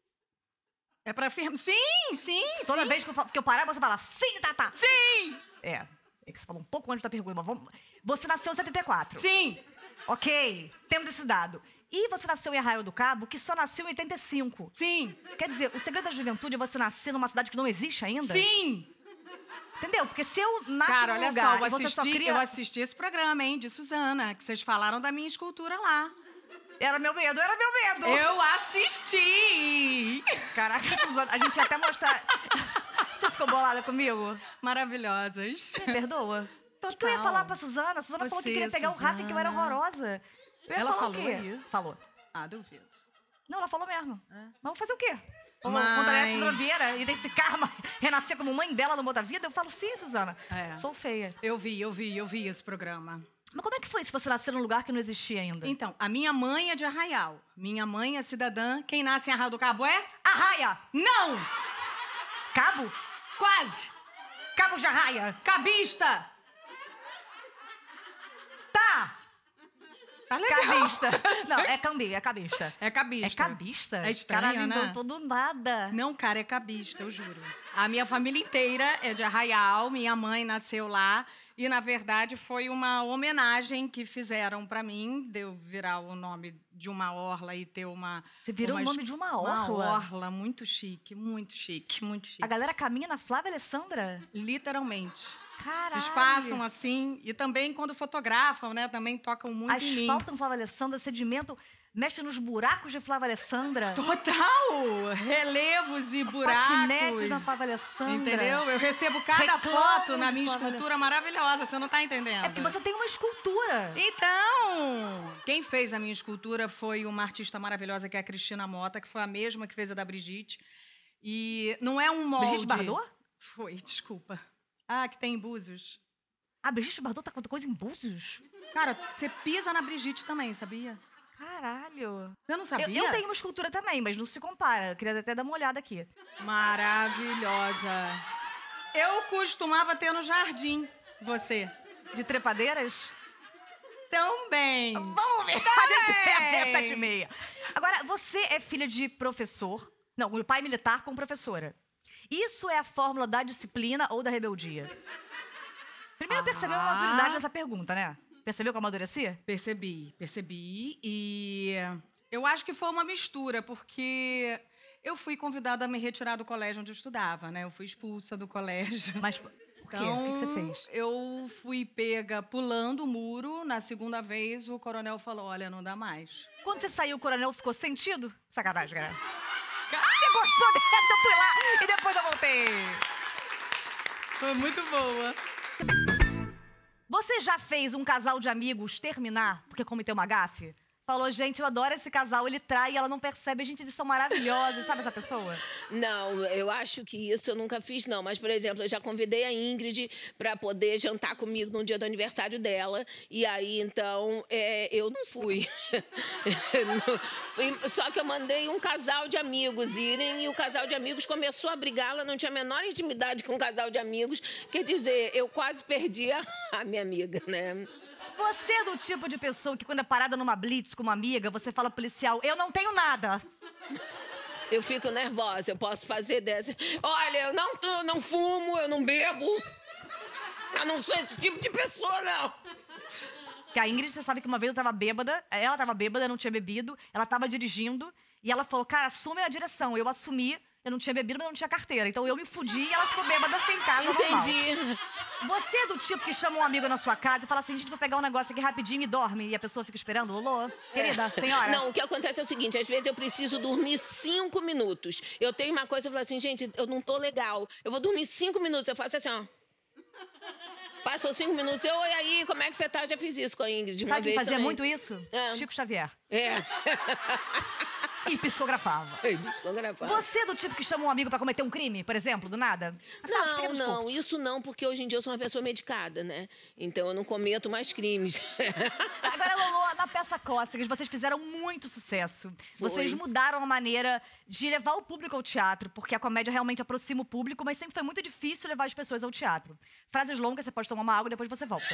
É pra afirmar. Sim, sim, Toda sim. vez que eu, fa- que eu parar, você fala, sim, Tata. Sim, É, é que você falou um pouco antes da pergunta, mas vamos... Você nasceu em setenta e quatro. sim. Ok, temos esse dado. E você nasceu em Arraial do Cabo, que só nasceu em oitenta e cinco. Sim. Quer dizer, o segredo da juventude é você nascer numa cidade que não existe ainda? Sim. Entendeu? Porque se eu nasço Cara, num olha lugar só, eu e você só assisti, cria... eu assisti esse programa, hein, de Suzana, que vocês falaram da minha escultura lá. Era meu medo, era meu medo. Eu assisti! Caraca, Suzana, a gente ia até mostrar... Você ficou bolada comigo? Maravilhosas. Me perdoa? O que, que eu ia Total. falar pra Suzana? A Suzana falou que Você, queria pegar o Rafa e que eu era Suzana. horrorosa. Eu ia Ela falar o falou quê? isso? Falou. Ah, duvido. Não, ela falou mesmo. Mas vamos fazer o quê? Vamos Mas- contrariar a Suzana Vieira e desse karma renascer como mãe dela no Muda Vida? Eu falo, sim, Suzana. É. Sou feia. Eu vi, eu vi, eu vi esse programa. Mas como é que foi se você nascer num lugar que não existia ainda? Então, a minha mãe é de Arraial. Minha mãe é cidadã. Quem nasce em Arraial do Cabo é? Arraia! Não! Cabo? Quase! Cabo de Arraia! Cabista! Tá! Tá legal. Cabista. Não, é cambi, é cabista. É cabista. É cabista? É estranho, Cara, né? inventou do nada. Não, cara, é cabista, eu juro. A minha família inteira é de Arraial, minha mãe nasceu lá. E, na verdade, foi uma homenagem que fizeram pra mim, de eu virar o nome de uma orla e ter uma... Você virou uma o nome de uma Uma orla? orla, muito chique, muito chique, muito chique. A galera caminha na Flávia Alessandra? Literalmente. Caralho. Eles passam assim, e também quando fotografam, né, também tocam muito em mim. Asfaltam Flávia Alessandra, sedimento, mexe nos buracos de Flávia Alessandra. Total! Relevos e buracos. Patinete da Flávia Alessandra. Entendeu? Eu recebo cada Reclamo foto na de minha Flávia escultura maravilhosa, você não tá entendendo. É porque você tem uma escultura. Então, quem fez a minha escultura foi uma artista maravilhosa que é a Cristina Mota, que foi a mesma que fez a da Brigitte. E não é um molde... Brigitte Bardot? Foi, desculpa. Ah, que tem em Búzios. A Brigitte Bardot tá com coisa em Búzios? Cara, você pisa na Brigitte também, sabia? Caralho. Você não sabia? Eu, eu tenho uma escultura também, mas não se compara. Eu queria até dar uma olhada aqui. Maravilhosa. Eu costumava ter no jardim, você. De trepadeiras? Também. Vamos ver. A gente pega a sete e meia. Agora, você é filha de professor. Não, o pai militar com professora. Isso é a fórmula da disciplina ou da rebeldia? Primeiro, percebeu a maturidade nessa pergunta, né? Percebeu que eu amadureci? Percebi, percebi. E eu acho que foi uma mistura, porque eu fui convidada a me retirar do colégio onde eu estudava, né? Eu fui expulsa do colégio. Mas por quê? Então, O que que você fez? eu fui pega pulando o muro. Na segunda vez, o coronel falou, olha, não dá mais. Quando você saiu, o coronel ficou sentido? Sacanagem, galera. Você gostou dessa? Eu fui lá e depois eu voltei. Foi muito boa. Você já fez um casal de amigos terminar porque cometeu uma gafe? Falou, gente, eu adoro esse casal, ele trai e ela não percebe. Gente, eles são maravilhosos. Sabe essa pessoa? Não, eu acho que isso eu nunca fiz, não. Mas, por exemplo, eu já convidei a Ingrid para poder jantar comigo no dia do aniversário dela. E aí, então, é, eu não fui. Só que eu mandei um casal de amigos irem e o casal de amigos começou a brigar. Ela não tinha a menor intimidade com o casal de amigos. Quer dizer, eu quase perdi a, a minha amiga, né? Você é do tipo de pessoa que quando é parada numa blitz com uma amiga, você fala pro policial, eu não tenho nada. Eu fico nervosa, eu posso fazer dessa. Olha, eu não, eu não fumo, eu não bebo. Eu não sou esse tipo de pessoa, não. Que a Ingrid, você sabe que uma vez eu tava bêbada, ela tava bêbada, não tinha bebido, ela tava dirigindo, e ela falou, cara, assume a direção. Eu assumi, eu não tinha bebido, mas não tinha carteira. Então eu me fudi e ela ficou bêbada em casa, normal. Entendi. Você é do tipo que chama um amigo na sua casa e fala assim, gente, vou pegar um negócio aqui rapidinho e dorme. E a pessoa fica esperando, Lolo? Querida, senhora? Não, o que acontece é o seguinte, às vezes eu preciso dormir cinco minutos. Eu tenho uma coisa, eu falo assim, gente, eu não tô legal. Eu vou dormir cinco minutos, eu faço assim, ó. Passou cinco minutos, eu, e aí, como é que você tá? Eu já fiz isso com a Ingrid uma Sabe quem vez fazia também. muito isso? É. Chico Xavier. É. E psicografava. É, psicografava. Você é do tipo que chama um amigo pra cometer um crime, por exemplo, do nada? Sabe, os Não, pequenos não, corpos. isso não, porque hoje em dia eu sou uma pessoa medicada, né? Então eu não cometo mais crimes. Agora, Lolo, na peça Cócegas, vocês fizeram muito sucesso. Foi. Vocês mudaram a maneira de levar o público ao teatro, porque a comédia realmente aproxima o público, mas sempre foi muito difícil levar as pessoas ao teatro. Frases longas, você pode tomar uma água e depois você volta.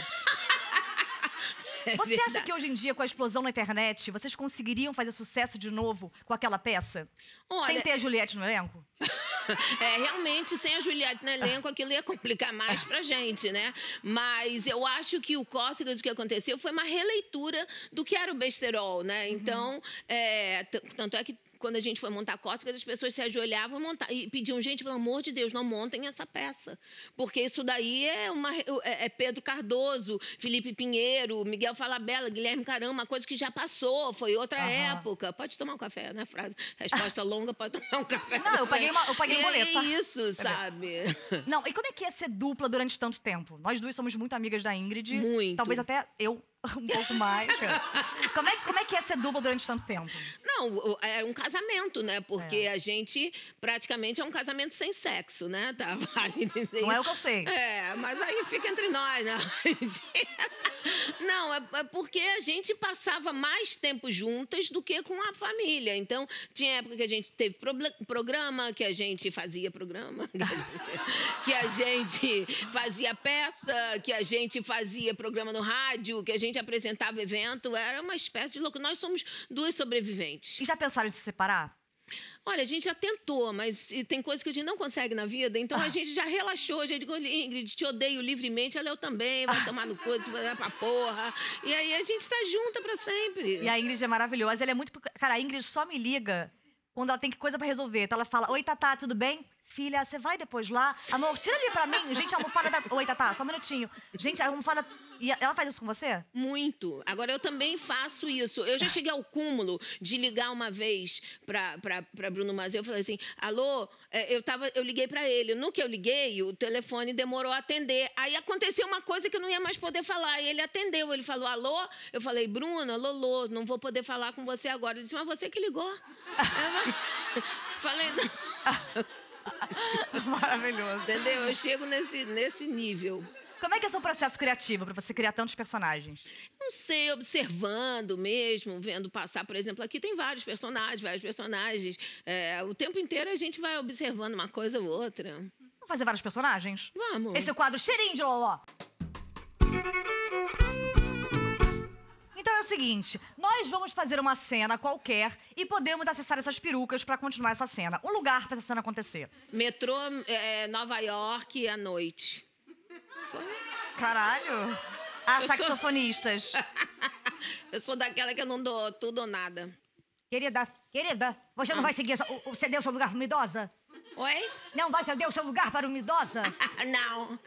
É Você verdade. acha que hoje em dia, com a explosão na internet, vocês conseguiriam fazer sucesso de novo com aquela peça? Olha- Sem ter a Juliette no elenco? É, realmente, sem a Juliette no elenco, aquilo ia complicar mais pra gente, né? Mas eu acho que o Cócegas, o que aconteceu, foi uma releitura do que era o besterol, né? Então, é, t- tanto é que quando a gente foi montar Cócegas, as pessoas se ajoelhavam montar, e pediam, gente, pelo amor de Deus, não montem essa peça. Porque isso daí é, uma, é, é Pedro Cardoso, Felipe Pinheiro, Miguel Falabella, Guilherme Caramba, uma coisa que já passou, foi outra Aham. época. Pode tomar um café, né? Frase, resposta longa, pode tomar um café. Não, eu paguei uma- eu paguei um E boleto, tá? É isso, sabe? Não, e como é que é ser dupla durante tanto tempo? Nós duas somos muito amigas da Ingrid. Muito. Talvez até eu um pouco mais. Como é, como é que é ser dupla durante tanto tempo? Não, o- é um casamento, né? Porque É. a gente praticamente é um casamento sem sexo, né? Tá? Vale dizer Não é isso. o que eu sei. É, mas aí fica entre nós, né? Não, é, é porque a gente passava mais tempo juntas do que com a família. Então, tinha época que a gente teve proble- programa, que a gente fazia programa, que a gente fazia peça, que a gente fazia programa no rádio, que a gente apresentava evento. Era uma espécie de louco. Nós somos duas sobreviventes. E já pensaram em se separar? Olha, a gente já tentou, mas e tem coisas que a gente não consegue na vida, então Ah. a gente já relaxou, a gente digo, Ingrid, te odeio livremente, ela eu também, vai tomar no cu, vai dar pra porra. E aí a gente tá junta pra sempre. E a Ingrid é maravilhosa. Ela é muito. Cara, a Ingrid só me liga quando ela tem coisa pra resolver. Então ela fala: Oi, Tatá, tudo bem? Filha, você vai depois lá? Amor, tira ali pra mim. Gente, a almofada da. Oi, Tatá, só um minutinho. Gente, a almofada. E ela faz isso com você? Muito. Agora, eu também faço isso. Eu já cheguei ao cúmulo de ligar uma vez pra, pra, pra Bruno Mazeu. Eu falei assim, alô, é, eu, tava, eu liguei pra ele. No que eu liguei, o telefone demorou a atender. Aí aconteceu uma coisa que eu não ia mais poder falar. E ele atendeu. Ele falou, alô? Eu falei, Bruno, alô, alô, não vou poder falar com você agora. Ele disse, mas você que ligou. Eu falei, não. Maravilhoso. Entendeu? Eu chego nesse, nesse nível. Como é que é o seu processo criativo pra você criar tantos personagens? Não sei, observando mesmo, vendo passar. Por exemplo, aqui tem vários personagens, vários personagens. É, o tempo inteiro a gente vai observando uma coisa ou outra. Vamos fazer vários personagens? Vamos. Esse é o quadro Cheirinho de Loló. Então é o seguinte, nós vamos fazer uma cena qualquer e podemos acessar essas perucas pra continuar essa cena. Um lugar pra essa cena acontecer. Metrô, é, Nova York, à noite. Caralho. Ah, Eu sou- saxofonistas. Eu sou daquela que eu não dou tudo ou nada. Querida, querida, você não vai seguir essa, o, o- ceder o seu lugar para uma idosa? Oi? Não vai ceder o seu lugar para uma idosa? Não.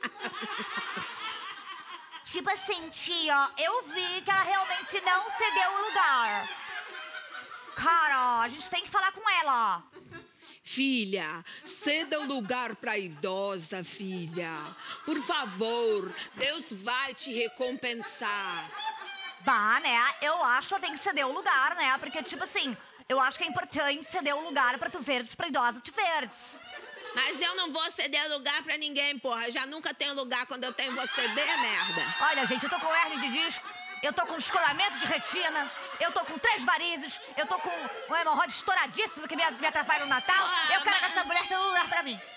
Tipo assim, tia, eu vi que ela realmente não cedeu o lugar. Cara, a gente tem que falar com ela. Filha, ceda o lugar pra idosa, filha. Por favor, Deus vai te recompensar. Bah, né? Eu acho que ela tem que ceder o lugar, né? Porque, tipo assim, eu acho que é importante ceder o lugar pra tu verdes, pra idosa te verdes. Mas eu não vou ceder lugar pra ninguém, porra. Eu já nunca tenho lugar quando eu tenho vou ceder, merda. Olha, gente, eu tô com hernia de disco, eu tô com descolamento de retina, eu tô com três varizes, eu tô com um hemorroide estouradíssimo que me, me atrapalha no Natal. Ah, eu quero mas- que essa mulher ceda o lugar pra mim.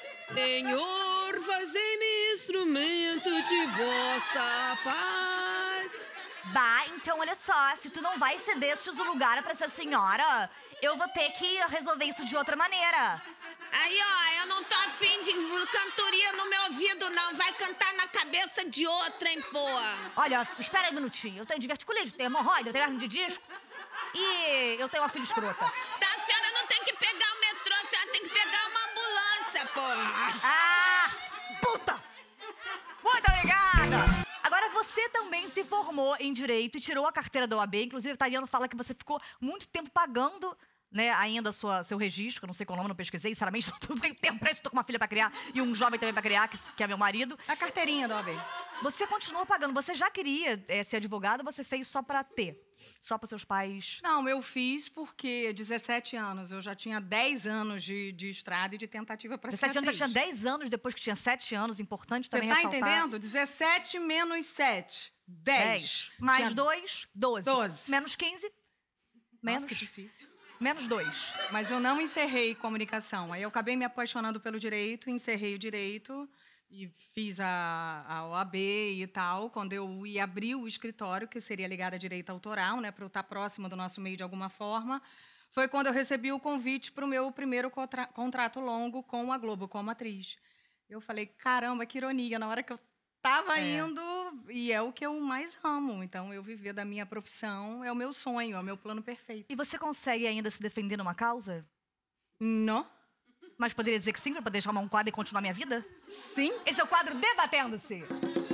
Senhor, fazei-me instrumento de vossa paz. Bah, então olha só, se tu não vai ceder estes lugar pra essa senhora, eu vou ter que resolver isso de outra maneira. Aí, ó, eu não tô afim de cantoria no meu ouvido, não. Vai cantar na cabeça de outra, hein, porra. Olha, espera aí um minutinho. Eu tenho diverticulite, tenho hemorroida, eu tenho hernia de disco e eu tenho uma filha escrota. Tá, a senhora não tem que pegar o metrô, a senhora tem que pegar uma ambulância, porra. Ah, puta! Muito obrigada! Agora, você também se formou em Direito e tirou a carteira da O A B. Inclusive, o Tariano fala que você ficou muito tempo pagando, né, ainda sua, seu registro, que eu não sei qual nome, não pesquisei, sinceramente, não tenho tempo pra isso, tô com uma filha pra criar e um jovem também pra criar, que, que é meu marido. A carteirinha da O A B. Você continuou pagando, você já queria é, ser advogada, você fez só pra ter? Só para seus pais? Não, eu fiz porque dezessete anos, eu já tinha dez anos de, de estrada e de tentativa pra ser dezessete anos, atriz. já tinha dez anos depois que tinha sete anos, importante Você também tá ressaltar. entendendo? dezessete menos sete, dez. dez. Mais Tinha dois, doze. doze. Menos quinze, menos... Nossa, que difícil. Menos dois. Mas eu não encerrei comunicação. Aí eu acabei me apaixonando pelo direito, encerrei o direito e fiz a, a O A B e tal. Quando eu ia abrir o escritório, que seria ligado a direito autoral, né, para eu estar próximo do nosso meio de alguma forma, foi quando eu recebi o convite para o meu primeiro contra contrato longo com a Globo, como atriz. Eu falei, caramba, que ironia, na hora que eu estava É. indo, e é o que eu mais amo. Então, eu viver da minha profissão é o meu sonho, é o meu plano perfeito. E você consegue ainda se defender numa causa? Não? Mas poderia dizer que sim, pra poder chamar um quadro e continuar minha vida? Sim? Esse é o quadro Debatendo-se.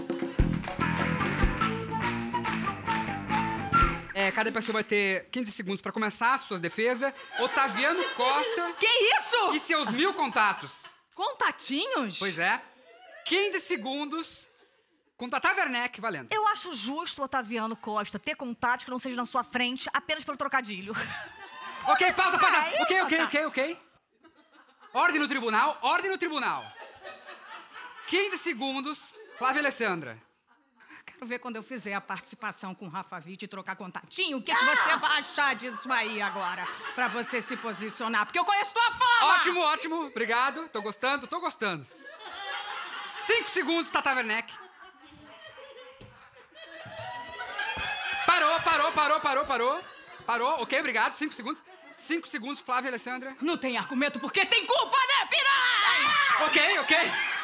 É, cada pessoa vai ter quinze segundos pra começar a sua defesa. Otaviano Costa Que isso? e seus mil contatos. Contatinhos? Pois é. quinze segundos com Tata Werneck valendo. Eu acho justo o Otaviano Costa ter contatos que não sejam na sua frente apenas pelo trocadilho. Ok, pausa, pausa. Aí, Ok, ok, Tata. ok, ok. Ordem no tribunal, ordem no tribunal. quinze segundos, Flávia Alessandra. Quero ver quando eu fizer a participação com o Rafa Witt e trocar contatinho. O que, que você vai achar disso aí agora? Pra você se posicionar. Porque eu conheço tua fama! Ótimo, ótimo. Obrigado. Tô gostando, tô gostando. Cinco segundos, Tata Werneck. Parou, parou, parou, parou, parou. Parou, ok, obrigado. Cinco segundos. Cinco segundos, Flávia Alessandra. Não tem argumento porque tem culpa, né, piranha? Ok, ok.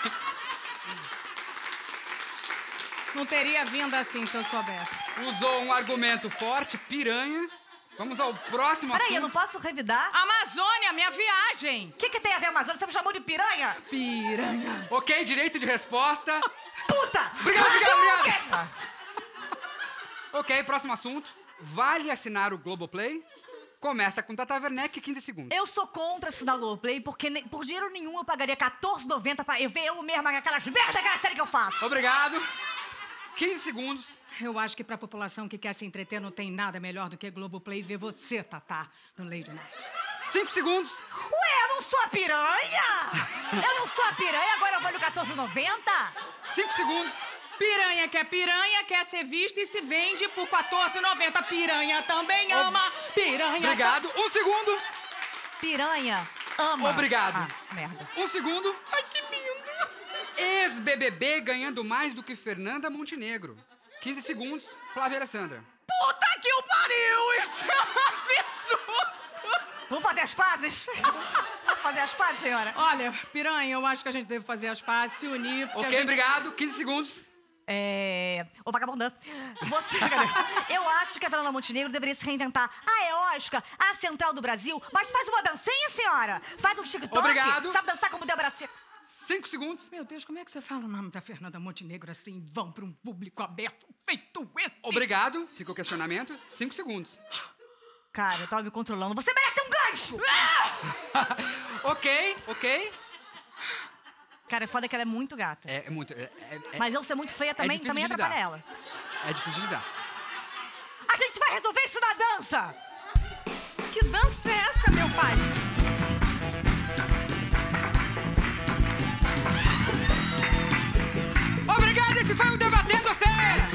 Não teria vindo assim se eu soubesse. Usou um argumento forte, piranha. Vamos ao próximo Peraí, eu não assunto. posso revidar? Amazônia, minha viagem. O que, que tem a ver Amazônia? Você me chamou de piranha? Piranha. Ok, direito de resposta. Puta! Obrigado, obrigado, Ah, obrigado. o quê? Ok, próximo assunto. Vale assinar o Globoplay? Começa com Tata Werneck, quinze segundos. Eu sou contra assinar o Globoplay, porque ne- por dinheiro nenhum eu pagaria quatorze reais e noventa centavos pra eu ver eu mesma aquelas merda, aquela série que eu faço. Obrigado. quinze segundos. Eu acho que pra população que quer se entreter não tem nada melhor do que Globoplay ver você, Tatá, no Lady Night. cinco segundos. Ué, eu não sou a piranha! Eu não sou a piranha, agora eu valho quatorze reais e noventa centavos? cinco segundos. Piranha quer piranha, quer ser vista e se vende por quatorze reais e noventa centavos. Piranha também ama. Piranha... Obrigado. Um segundo. Piranha ama. Obrigado. Ah, merda. Um segundo. Ai, que lindo. Ex-B B B ganhando mais do que Fernanda Montenegro. quinze segundos. Flávia Alessandra. Puta que o pariu! Isso é um absurdo! Vamos fazer as pazes? Vamos fazer as pazes, senhora? Olha, piranha, eu acho que a gente deve fazer as pazes, se unir, porque Ok, a gente... obrigado. quinze segundos. É... Ô, vagabundã. Você, cadê? Eu acho que a Fernanda Montenegro deveria se reinventar. Ah, é Oscar, a Central do Brasil. Mas faz uma dancinha, senhora. Faz um TikTok. Obrigado. Sabe dançar como Débora Seco. Cinco segundos. Meu Deus, como é que você fala o nome da Fernanda Montenegro assim, vão para um público aberto feito esse? Obrigado. Fica o questionamento. Cinco segundos. Cara, eu tava me controlando. Você merece um gancho! Ok, ok. Cara, é foda que ela é muito gata. É, é muito... É, é, é- Mas eu ser muito feia também, difícil também de atrapalha lidar. ela. é difícil de lidar. A gente vai resolver isso na dança! Que dança é essa, meu pai? Obrigado, esse foi o Debatendo-se!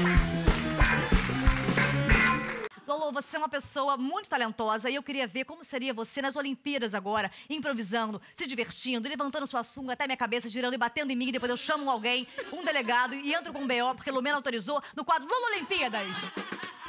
Lolo, você é uma pessoa muito talentosa e eu queria ver como seria você nas Olimpíadas agora, improvisando, se divertindo, levantando sua sunga até minha cabeça, girando e batendo em mim, e depois eu chamo alguém, um delegado, e entro com um B O porque Lumena autorizou no quadro Lolo Olimpíadas.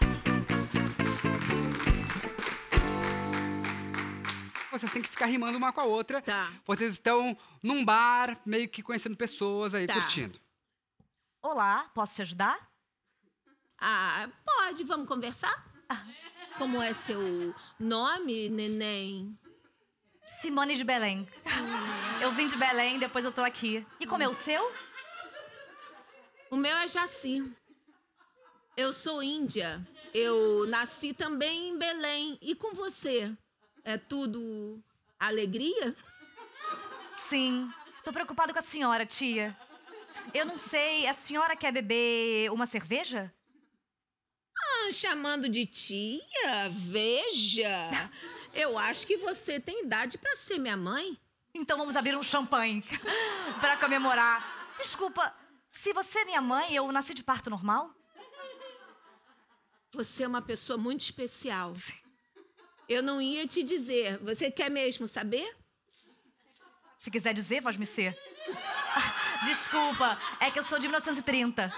vocês têm que ficar rimando uma com a outra. Tá. Vocês estão num bar, meio que conhecendo pessoas aí, Tá. curtindo. Olá, posso te ajudar? Ah, pode, vamos conversar? Como é seu nome, neném? Simone de Belém. Eu vim de Belém, depois eu tô aqui. E como é o seu? O meu é Jaci. Eu sou índia. Eu nasci também em Belém. E com você? É tudo alegria? Sim. Tô preocupado com a senhora, tia. Eu não sei, a senhora quer beber uma cerveja? Ah, chamando de tia? Veja. Eu acho que você tem idade pra ser minha mãe. Então vamos abrir um champanhe pra comemorar. Desculpa, se você é minha mãe, eu nasci de parto normal? Você é uma pessoa muito especial. Eu não ia te dizer. Você quer mesmo saber? Se quiser dizer, voz-me ser. Desculpa, é que eu sou de mil novecentos e trinta.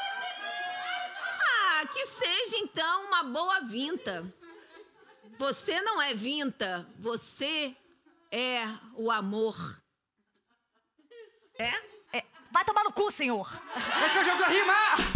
Ah, que seja então uma boa vinta. Você não é vinta, você é o amor. É? É, vai tomar no cu, senhor. Esse é o jogo da rima!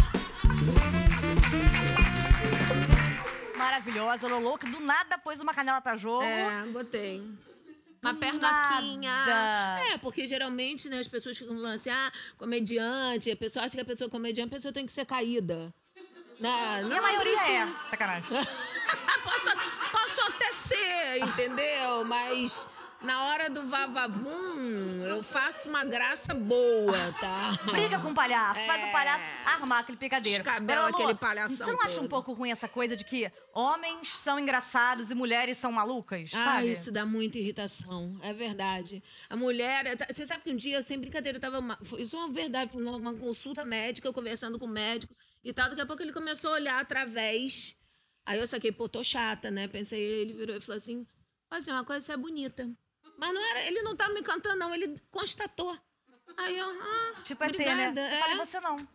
Maravilhosa, Lolo, que do nada pôs uma canela pra jogo. É, botei. Uma Do pernoquinha. nada. É, porque geralmente, né, as pessoas ficam falando assim, ah, comediante, a pessoa acha que a pessoa é comediante, a pessoa tem que ser caída. Né? E Não a maioria precisa. é. Sacanagem. posso, posso até ser, entendeu? Mas na hora do vavavum, eu faço uma graça boa, tá? Briga com o palhaço, faz É. o palhaço armar aquele picadeiro. Descabela Mas, Lolo, aquele palhação você não acha um todo. pouco ruim essa coisa de que homens são engraçados e mulheres são malucas, Ah, sabe? isso dá muita irritação, é verdade. A mulher... Você sabe que um dia, eu sem brincadeira, eu tava... Uma, isso é uma verdade, foi uma, uma consulta médica, eu conversando com o médico e tal. Daqui a pouco ele começou a olhar através. Aí eu saquei, pô, tô chata, né? Pensei, ele virou e falou assim, fazer uma coisa, você é bonita. Mas não era, ele não tava me cantando, não, ele constatou. Aí eu, ah, Tipo é ter, obrigada. né? Eu É, falei, você não.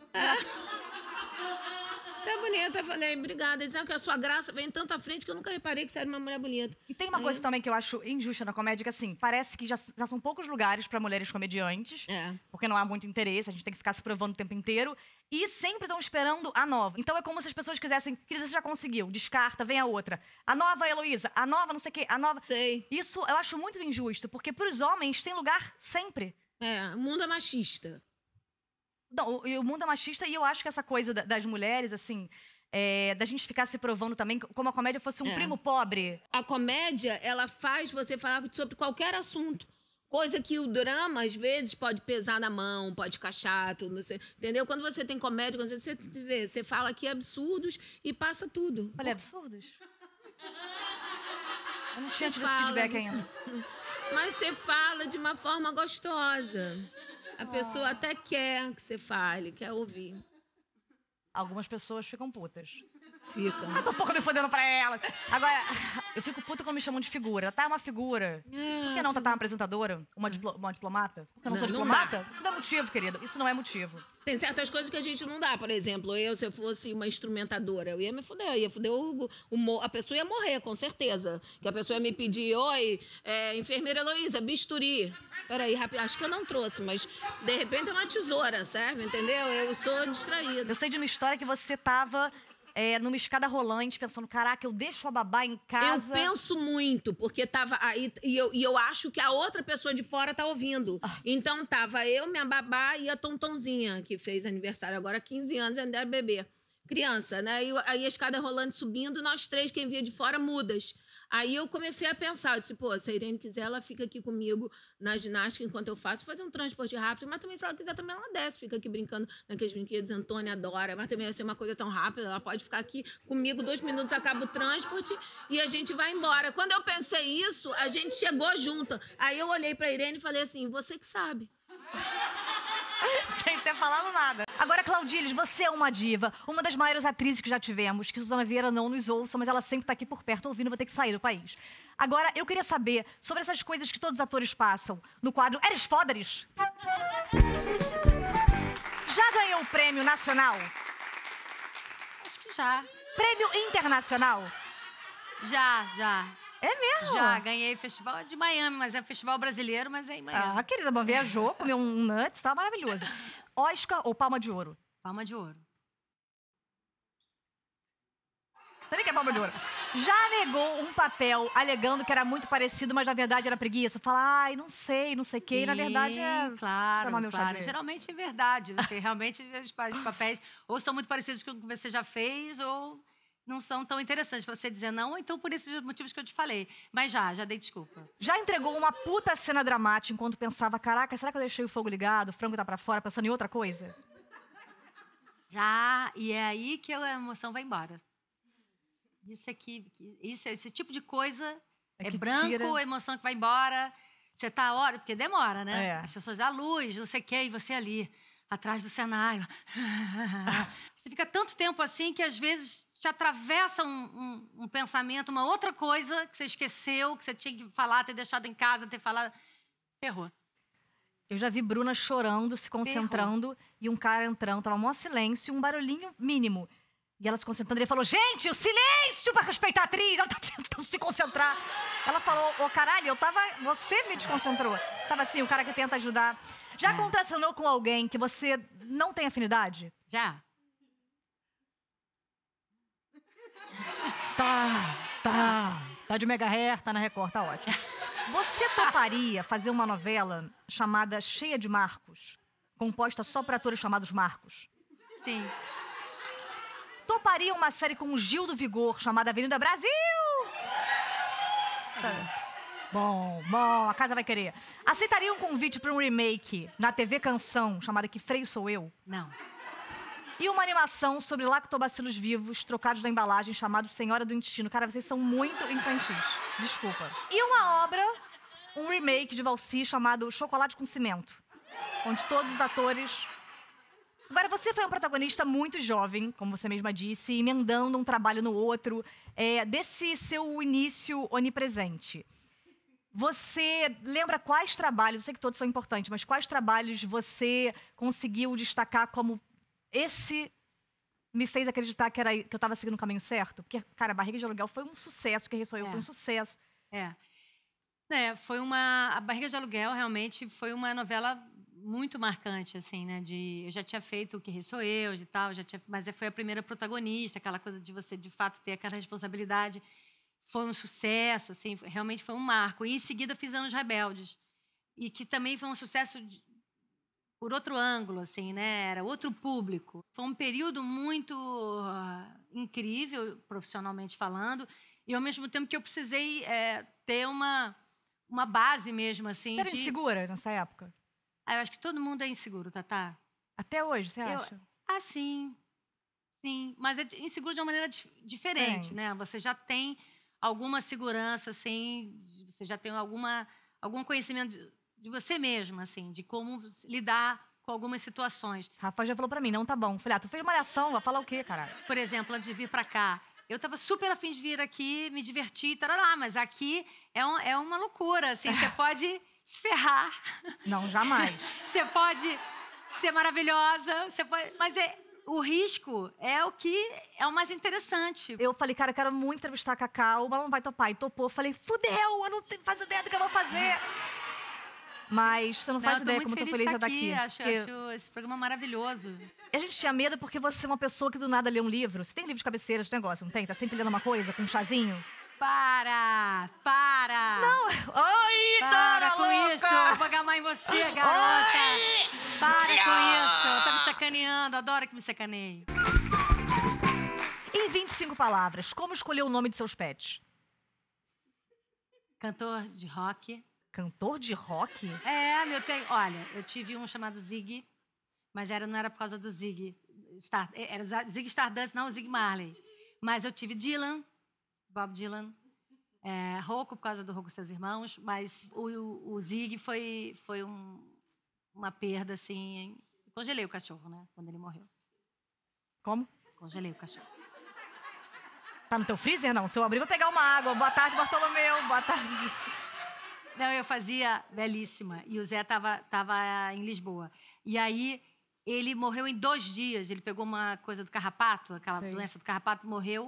você é bonita. Eu falei, obrigada. Dizendo que a sua graça vem tanto à frente que eu nunca reparei que você era uma mulher bonita. E tem uma Aí- coisa também que eu acho injusta na comédia, que assim, parece que já, já são poucos lugares pra mulheres comediantes. É. Porque não há muito interesse, a gente tem que ficar se provando o tempo inteiro. E sempre estão esperando a nova. Então é como se as pessoas quisessem, querida, você já conseguiu, descarta, vem a outra. A nova Heloísa, a nova não sei o quê, a nova... Sei. Isso eu acho muito injusto, porque pros homens tem lugar sempre. É, o mundo é machista. Não, o, e o mundo é machista e eu acho que essa coisa da- das mulheres, assim, é, da gente ficar se provando também, como a comédia fosse um É. primo pobre. A comédia, ela faz você falar sobre qualquer assunto. Coisa que o drama, às vezes, pode pesar na mão, pode ficar chato, não sei, entendeu? Quando você tem comédia, quando você, vê, você fala aqui absurdos e passa tudo. Falei, absurdos? Eu não tinha tido esse Fala feedback disso. ainda. Mas você fala de uma forma gostosa. A pessoa até quer que você fale, quer ouvir. Algumas pessoas ficam putas. Fica. Eu tô um pouco me fodendo pra ela. Agora, eu fico puta quando me chamam de figura. Tá, é uma figura. É, Por que não tá uma apresentadora? Uma, diplo- uma diplomata? Porque eu não, Não, sou não diplomata? Isso não é motivo, querida. Isso não é motivo. Tem certas coisas que a gente não dá. Por exemplo, eu, se eu fosse uma instrumentadora, eu ia me fuder. Eu ia fuder o, o, mo- a pessoa ia morrer, com certeza. Que a pessoa ia me pedir, oi, é, enfermeira Heloísa, bisturi. Peraí, rápido, acho que eu não trouxe, mas de repente é uma tesoura, serve? Entendeu? Eu sou distraída. Eu sei de uma história que você tava é, numa escada rolante, pensando, caraca, eu deixo a babá em casa. Eu penso muito, porque tava aí, e eu, e eu acho que a outra pessoa de fora tá ouvindo. Então tava eu, minha babá e a Tontonzinha, que fez aniversário agora há quinze anos, ainda era bebê. Criança, né? E aí a escada rolante subindo, nós três, quem via de fora, mudas. Aí eu comecei a pensar, eu disse, pô, se a Irene quiser, ela fica aqui comigo na ginástica enquanto eu faço, fazer um transporte rápido, mas também se ela quiser, também ela desce, fica aqui brincando naqueles brinquedos, Antônia adora, mas também vai ser uma coisa tão rápida, ela pode ficar aqui comigo, dois minutos, acaba o transporte e a gente vai embora. Quando eu pensei isso, a gente chegou junto. Aí eu olhei pra Irene e falei assim, você que sabe. Sem ter falado nada. Agora, Claudílis, você é uma diva, uma das maiores atrizes que já tivemos, que Suzana Vieira não nos ouça, mas ela sempre tá aqui por perto ouvindo, vai ter que sair do país. Agora, eu queria saber sobre essas coisas que todos os atores passam no quadro Eres Foderes? Já ganhou o prêmio nacional? Acho que já. Prêmio internacional? Já, já. É mesmo? Já, ganhei festival de Miami, mas é festival brasileiro, mas é em Miami. Ah, querida, mas viajou, comeu um nuts, tá maravilhoso. Oscar ou Palma de Ouro? Palma de Ouro. Você nem quer Palma de Ouro. Já negou um papel alegando que era muito parecido, mas na verdade era preguiça? Fala, ai, não sei, não sei o quê. E na verdade é... Sim, claro, tomar meu chá claro. de- Geralmente é verdade. Você realmente, os pa- os papéis ou são muito parecidos com o que você já fez, ou não são tão interessantes pra você dizer não, ou então por esses motivos que eu te falei. Mas já, já dei desculpa. Já entregou uma puta cena dramática enquanto pensava, caraca, será que eu deixei o fogo ligado, o frango tá pra fora, pensando em outra coisa? Já, e é aí que a emoção vai embora. Isso aqui, que- isso, esse tipo de coisa É é, que branco, tira- a emoção que vai embora. Você tá a hora, porque demora, né? É. As pessoas, a luz, não sei o quê, e você ali, atrás do cenário. Você fica tanto tempo assim que às vezes te atravessa um, um, um pensamento, uma outra coisa que você esqueceu, que você tinha que falar, ter deixado em casa, ter falado. Ferrou. Eu já vi Bruna chorando, se concentrando, e um cara entrando, tava mó silêncio, um barulhinho mínimo. E ela se concentrando, ele falou, gente, o silêncio pra respeitar a atriz, ela tá tentando se concentrar. Ela falou, ô caralho, eu tava, você me desconcentrou. Sabe assim, o cara que tenta ajudar. Já É. contracenou com alguém que você não tem afinidade? Já? Tá, tá. Tá de mega hair, tá na Record, tá ótimo. Você toparia fazer uma novela chamada Cheia de Marcos, composta só por atores chamados Marcos? Sim. Toparia uma série com o Gil do Vigor chamada Avenida Brasil? Bom, bom, a casa vai querer. Aceitaria um convite para um remake na T V Canção chamada Que Freio Sou Eu? Não. E uma animação sobre lactobacilos vivos trocados na embalagem chamado Senhora do Intestino. Cara, vocês são muito infantis. Desculpa. E uma obra, um remake de Valsi chamado Chocolate com Cimento, onde todos os atores... Agora, você foi um protagonista muito jovem, como você mesma disse, emendando um trabalho no outro, é, desse seu início onipresente. Você lembra quais trabalhos, eu sei que todos são importantes, mas quais trabalhos você conseguiu destacar como esse me fez acreditar que, era, que eu estava seguindo o caminho certo? Porque, cara, Barriga de Aluguel foi um sucesso, que Sou Eu É. foi um sucesso. É. É, foi uma... A Barriga de Aluguel, realmente, foi uma novela muito marcante, assim, né? De, eu já tinha feito O Que Ri Sou Eu, de tal, já tinha, mas foi a primeira protagonista, aquela coisa de você, de fato, ter aquela responsabilidade. Foi um sucesso, assim, foi- realmente foi um marco. E, em seguida, fiz Anos Rebeldes. E que também foi um sucesso de- por outro ângulo, assim, né? Era outro público. Foi um período muito ah, incrível, profissionalmente falando, e, ao mesmo tempo, que eu precisei é, ter uma, uma base mesmo, assim, Você era de... insegura nessa época? Ah, eu acho que todo mundo é inseguro, Tatá. Até hoje, você Eu- acha? Ah, sim. Sim. Mas é de- inseguro de uma maneira dif- diferente, Tem. né? Você já tem alguma segurança, assim, de- você já tem alguma, algum conhecimento de, de você mesma, assim, de como lidar com algumas situações. Rafa já falou pra mim, não tá bom. Falei, ah, tu fez malhação, vai falar o quê, caralho? Por exemplo, antes de vir para cá, eu estava super afim de vir aqui, me divertir, tarará, mas aqui é, um- é uma loucura, assim, você pode se ferrar. Não, jamais. Você pode ser maravilhosa, você pode, mas é, o risco é o que é o mais interessante. Eu falei, cara, eu quero muito entrevistar a Cacau, mas não vai topar. E topou. Falei, fudeu, eu não tenho- faço ideia do que eu vou fazer. Mas você não Não, faz eu tô ideia muito como eu tô feliz feliz de de estar estar aqui. aqui. Acho, Porque acho esse programa maravilhoso. a gente tinha medo porque você é uma pessoa que do nada lê um livro. Você tem livro de cabeceira, esse negócio, não tem? Tá sempre lendo uma coisa com um chazinho? Para! Para! Não! Ai, Para tá com louca! isso! Eu vou pagar mais em você, garota! Para com isso! Tá me sacaneando, adoro que me sacaneie. Em vinte e cinco palavras, como escolher o nome de seus pets? Cantor de rock. Cantor de rock? É, meu, tem. Olha, eu tive um chamado Zig, mas era, não era por causa do Zig. Star, era Zig Stardust, não o Zig Marley. Mas eu tive Dylan, Bob Dylan, é, Rocco por causa do Rocco e seus irmãos, mas o, o, o Zig foi, foi um, uma perda, assim. Congelei o cachorro, né? Quando ele morreu. Como? Congelei o cachorro. Tá no teu freezer, não? Se eu abrir, vou pegar uma água. Boa tarde, Bartolomeu. Boa tarde. Não, eu fazia belíssima. E o Zé tava, tava em Lisboa. E aí, ele morreu em dois dias. Ele pegou uma coisa do carrapato, aquela Sei. doença do carrapato, morreu.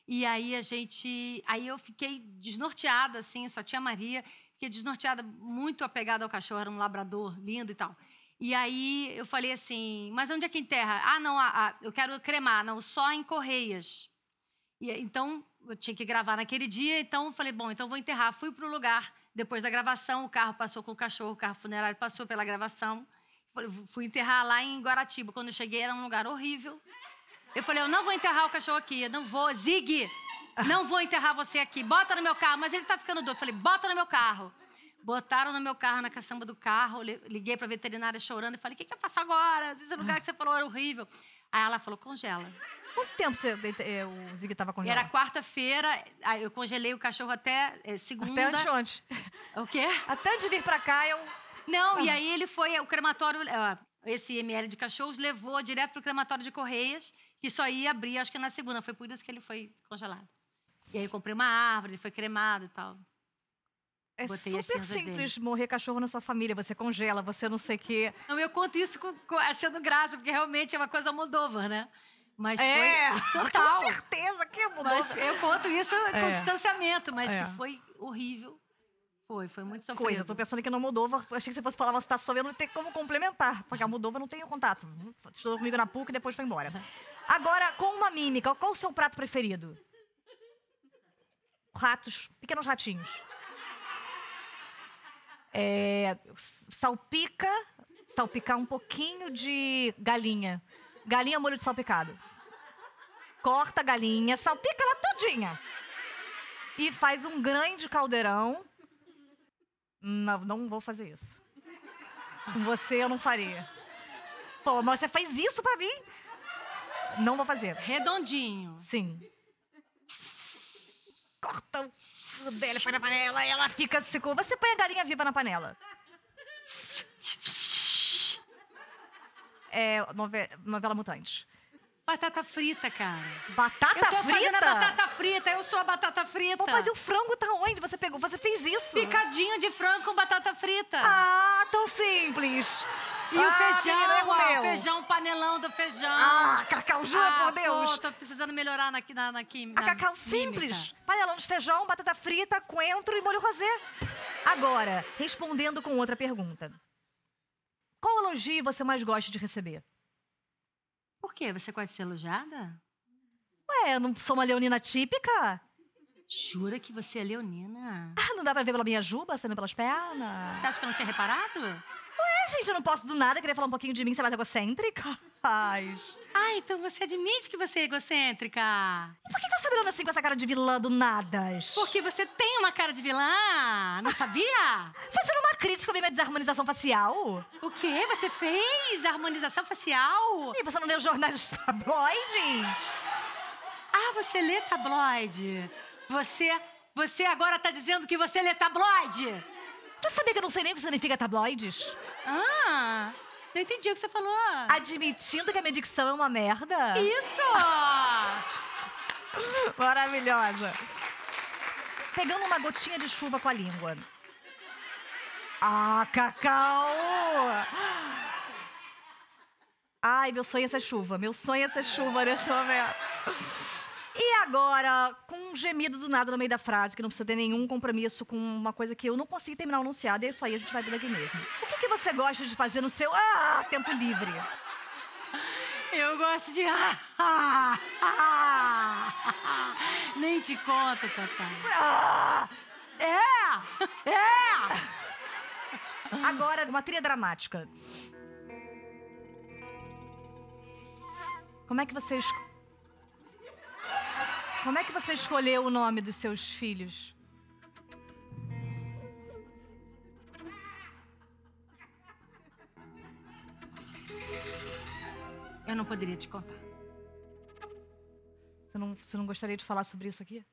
E aí a gente... Aí eu fiquei desnorteada, assim, só tinha Maria. Fiquei desnorteada, muito apegada ao cachorro, era um labrador lindo e tal. E aí eu falei assim, mas onde é que enterra? Ah, não, a, a, eu quero cremar. Não, só em Correias. E, então, eu tinha que gravar naquele dia, então eu falei, bom, então vou enterrar. Fui pro lugar, depois da gravação, o carro passou com o cachorro, o carro funerário passou pela gravação. Fui enterrar lá em Guaratiba. Quando eu cheguei, era um lugar horrível. Eu falei, eu não vou enterrar o cachorro aqui, eu não vou. Zig, não vou enterrar você aqui. Bota no meu carro. Mas ele tá ficando doido. Eu falei, bota no meu carro. Botaram no meu carro, na caçamba do carro. Liguei pra veterinária chorando e falei, o que, que eu faço agora? Esse lugar que você falou era horrível. Aí ela falou, congela. Quanto tempo você, o Zig tava congelado? Era quarta-feira, eu congelei o cachorro até é, segunda. Até antes de ontem. O quê? Até antes de vir pra cá, eu... Não, ah. e aí ele foi, o crematório, esse M L de cachorros levou direto pro crematório de Correias, que só ia abrir, acho que na segunda. Foi por isso que ele foi congelado. E aí eu comprei uma árvore, ele foi cremado e tal. É Botei super simples dele. Morrer cachorro na sua família. Você congela, você não sei o quê. Não, eu conto isso com, com, achando graça, porque realmente é uma coisa Moldova, né? Mas é, foi total. Com certeza que é Moldova. Mas eu conto isso é. com distanciamento, mas é. que foi horrível. Foi, foi muito sofrido. Coisa, eu tô pensando que na Moldova, achei que você fosse falar uma situação e eu não ter como complementar, porque a Moldova não tem contato. Estudou comigo na P U C e depois foi embora. Agora, com uma mímica, qual o seu prato preferido? Ratos, pequenos ratinhos. É, salpica, salpicar um pouquinho de galinha. Galinha molho de salpicado. Corta a galinha, salpica ela todinha. E faz um grande caldeirão. Não, não vou fazer isso. Com você eu não faria. Pô, mas você fez isso pra mim? Não vou fazer. Redondinho. Sim. Corta o dela, põe na panela e ela fica... Ficou... Você põe a galinha viva na panela. É nove... novela Mutante. Batata frita, cara. Batata eu tô frita? fazendo a batata frita, eu sou a batata frita. Bom, mas o frango tá onde? Você pegou, você fez isso. Picadinho de frango com batata frita. Ah, tão simples. E ah, o feijão, menina, ó, o feijão, panelão do feijão. Ah, Cacau, jura ah, por Deus. Pô, tô precisando melhorar na, na, na química. A Cacau simples. Panelão de feijão, batata frita, coentro e molho rosé. Agora, respondendo com outra pergunta. Qual elogio você mais gosta de receber? Por quê? Você gosta de ser elogiada? Ué, eu não sou uma leonina típica? Jura que você é leonina? Ah, não dá pra ver pela minha juba, saindo pelas pernas? Você acha que eu não tinha reparado? Ué, gente, eu não posso do nada querer falar um pouquinho de mim, ser mais egocêntrica? Ai. Ah, então você admite que você é egocêntrica. E por que você tá me olhando assim com essa cara de vilã do nada? Porque você tem uma cara de vilã, não sabia? Fazendo uma crítica à minha desarmonização facial? O quê? Você fez harmonização facial? E você não lê os jornais dos tabloides? Ah, você lê tabloide. Você, você agora tá dizendo que você lê tabloide? Você sabia que eu não sei nem o que significa tabloides? Ah, não entendi o que você falou. Admitindo que a minha dicção é uma merda? Isso! Maravilhosa. Pegando uma gotinha de chuva com a língua. Ah, Cacau! Ai, meu sonho é ser chuva. Meu sonho é ser chuva nesse momento. E agora, com um gemido do nada no meio da frase, que não precisa ter nenhum compromisso com uma coisa que eu não consegui terminar o enunciado, é isso aí, a gente vai por aqui mesmo. O que, que você gosta de fazer no seu ah, tempo livre? Eu gosto de... Nem te conto, Tatá. Ah! É! É! Agora, uma trilha dramática. Como é que você... Esco... Como é que você escolheu o nome dos seus filhos? Eu não poderia te contar. Você não, você não gostaria de falar sobre isso aqui?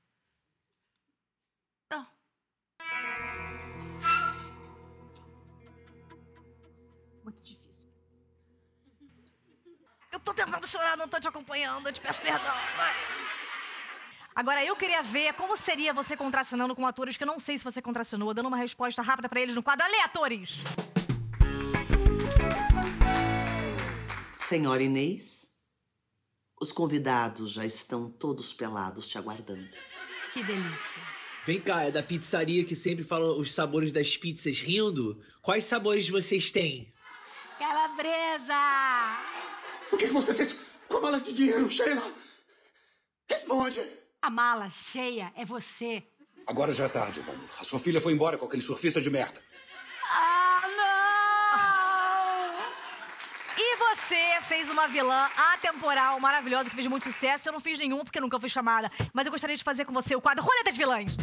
Não. Muito difícil. Eu tô tentando chorar, não tô te acompanhando, eu te peço perdão. Vai. Agora, eu queria ver como seria você contracenando com atores que eu não sei se você contracenou, dando uma resposta rápida pra eles no quadro. Alê, atores! Senhora Inês, Os convidados já estão todos pelados te aguardando. Que delícia. Vem cá, é da pizzaria que sempre fala os sabores das pizzas rindo? Quais sabores vocês têm? Calabresa! O que você fez com a mala de dinheiro, Sheila? Responde! A mala cheia é você. Agora já é tarde, Valor. A sua filha foi embora com aquele surfista de merda. Ah, não! E você fez uma vilã atemporal maravilhosa que fez muito sucesso. Eu não fiz nenhum porque nunca fui chamada. Mas eu gostaria de fazer com você o quadro Roleta de Vilãs.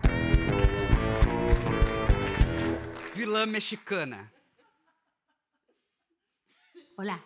Vilã mexicana. Olá.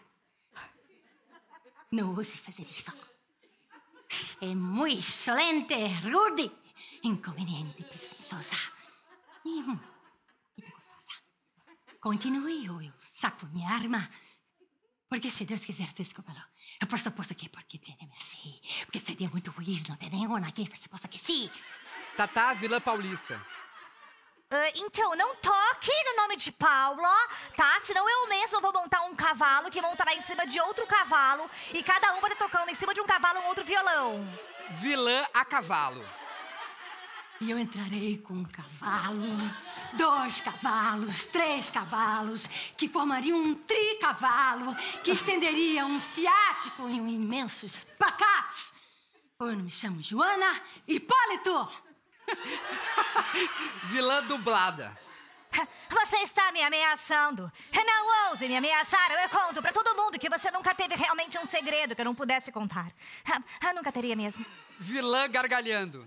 Não ouse fazer isso. É muito excelente, rude, inconveniente, presunçosa. E um pouquinho gostosa. Continue ou eu saco minha arma. Porque se Deus quiser, desculpa-lo. Eu por suposto que é porque tem-me assim. Porque seria muito ruim não ter nenhuma aqui, por suposto que sim. Tatá, vilã paulista. Uh, então, não toque no nome de Paula, tá? Senão eu mesma vou montar um cavalo que montará em cima de outro cavalo e cada um vai estar tocando em cima de um cavalo um outro violão. Vilã a cavalo. E eu entrarei com um cavalo, dois cavalos, três cavalos, que formariam um tricavalo, que estenderia um ciático em um imenso espacate. Eu não me chamo Joana Hipólito. Vilã dublada. Você está me ameaçando. Não ouse me ameaçar. Eu conto pra todo mundo que você nunca teve realmente um segredo que eu não pudesse contar. Eu nunca teria mesmo. Vilã gargalhando.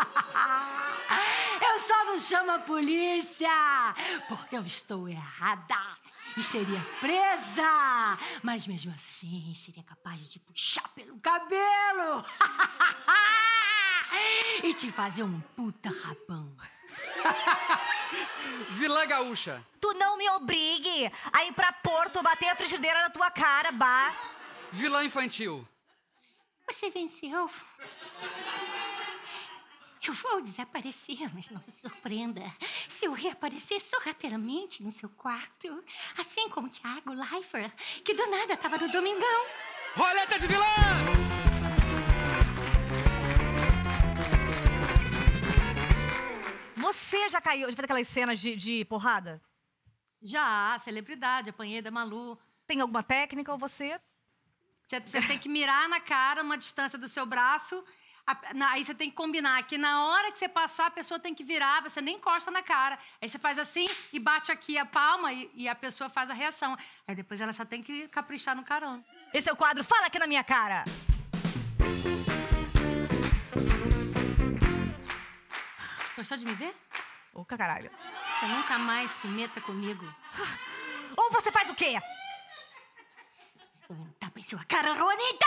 Eu só não chamo a polícia porque eu estou errada e seria presa. Mas mesmo assim, seria capaz de puxar pelo cabelo e te fazer um puta rabão. Vilã gaúcha. Tu não me obrigue a ir pra Porto bater a frigideira na tua cara, bah. Vilã infantil. Você venceu. Eu vou desaparecer, mas não se surpreenda. Se eu reaparecer sorrateiramente no seu quarto, assim como o Thiago Leifert, que do nada tava no Domingão. Roleta de vilã! Você já caiu, já fez aquelas cenas de, de porrada? Já, celebridade, apanhei da Malu. Tem alguma técnica ou você? Você, você tem que mirar na cara, uma distância do seu braço. A, na, aí você tem que combinar que na hora que você passar, a pessoa tem que virar, você nem encosta na cara. Aí você faz assim e bate aqui a palma e, e a pessoa faz a reação. Aí depois ela só tem que caprichar no carão. Esse é o quadro Fala Aqui na Minha Cara. Gostou de me ver? Ô, caralho. Você nunca mais se meta comigo. Ou você faz o quê? Tapa em sua cara, Ronita!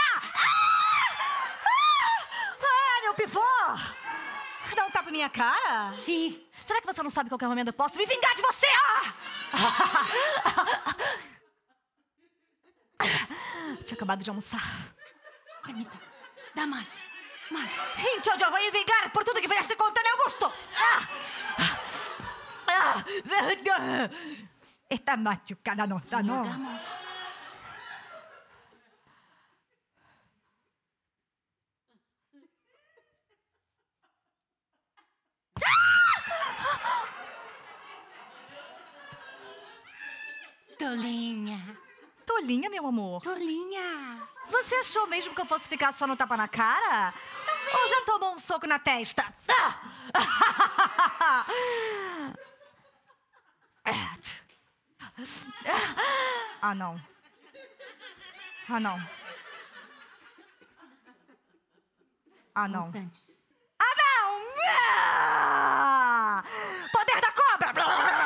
Ah, meu pivô! Dá um tapa em minha cara? Sim. Será que você não sabe que a qualquer momento eu posso me vingar de você? Tinha acabado de almoçar. Ronita, dá mais. Mais. Então eu vou me vingar por tudo que viesse contando, Augusto! Ah! Ah! Está machucada, não está, não? Tolinha. Tolinha, meu amor? Tolinha. Você achou mesmo que eu fosse ficar só no tapa na cara? Ou já tomou um soco na testa? Ah! Ah, não. Ah, não. Ah, não. Contantes. Ah, não! Ah! Poder da cobra!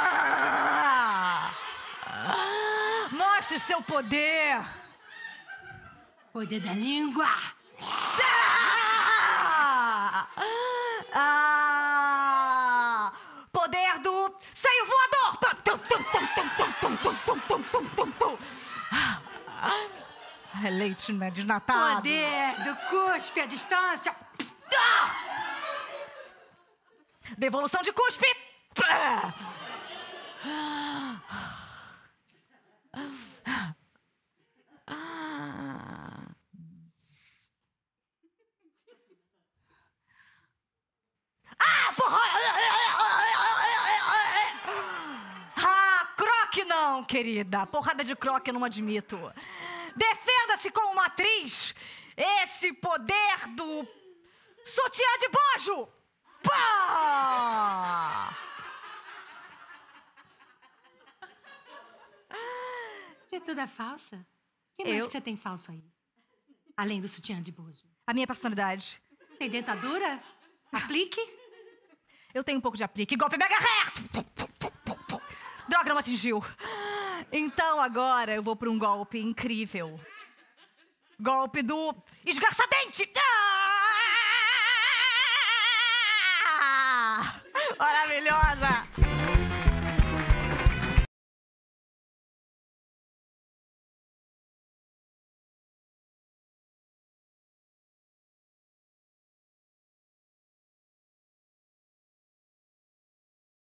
Mostre seu poder! Poder da língua! Ah! Ah! Poder do seio voador! É leite, né? Desnatado. Poder do cuspe à distância! Ah! Devolução de cuspe! querida. Porrada de croque eu não admito. Defenda-se como uma atriz. Esse poder do sutiã de bojo. Pá! Você é toda falsa? O que mais Eu? que você tem falso aí? Além do sutiã de bojo. A minha personalidade. Tem dentadura? Aplique? Eu tenho um pouco de aplique. Golpe mega reto! Droga, não atingiu. Então agora eu vou pra um golpe incrível. Golpe do esgarçadente! Ah!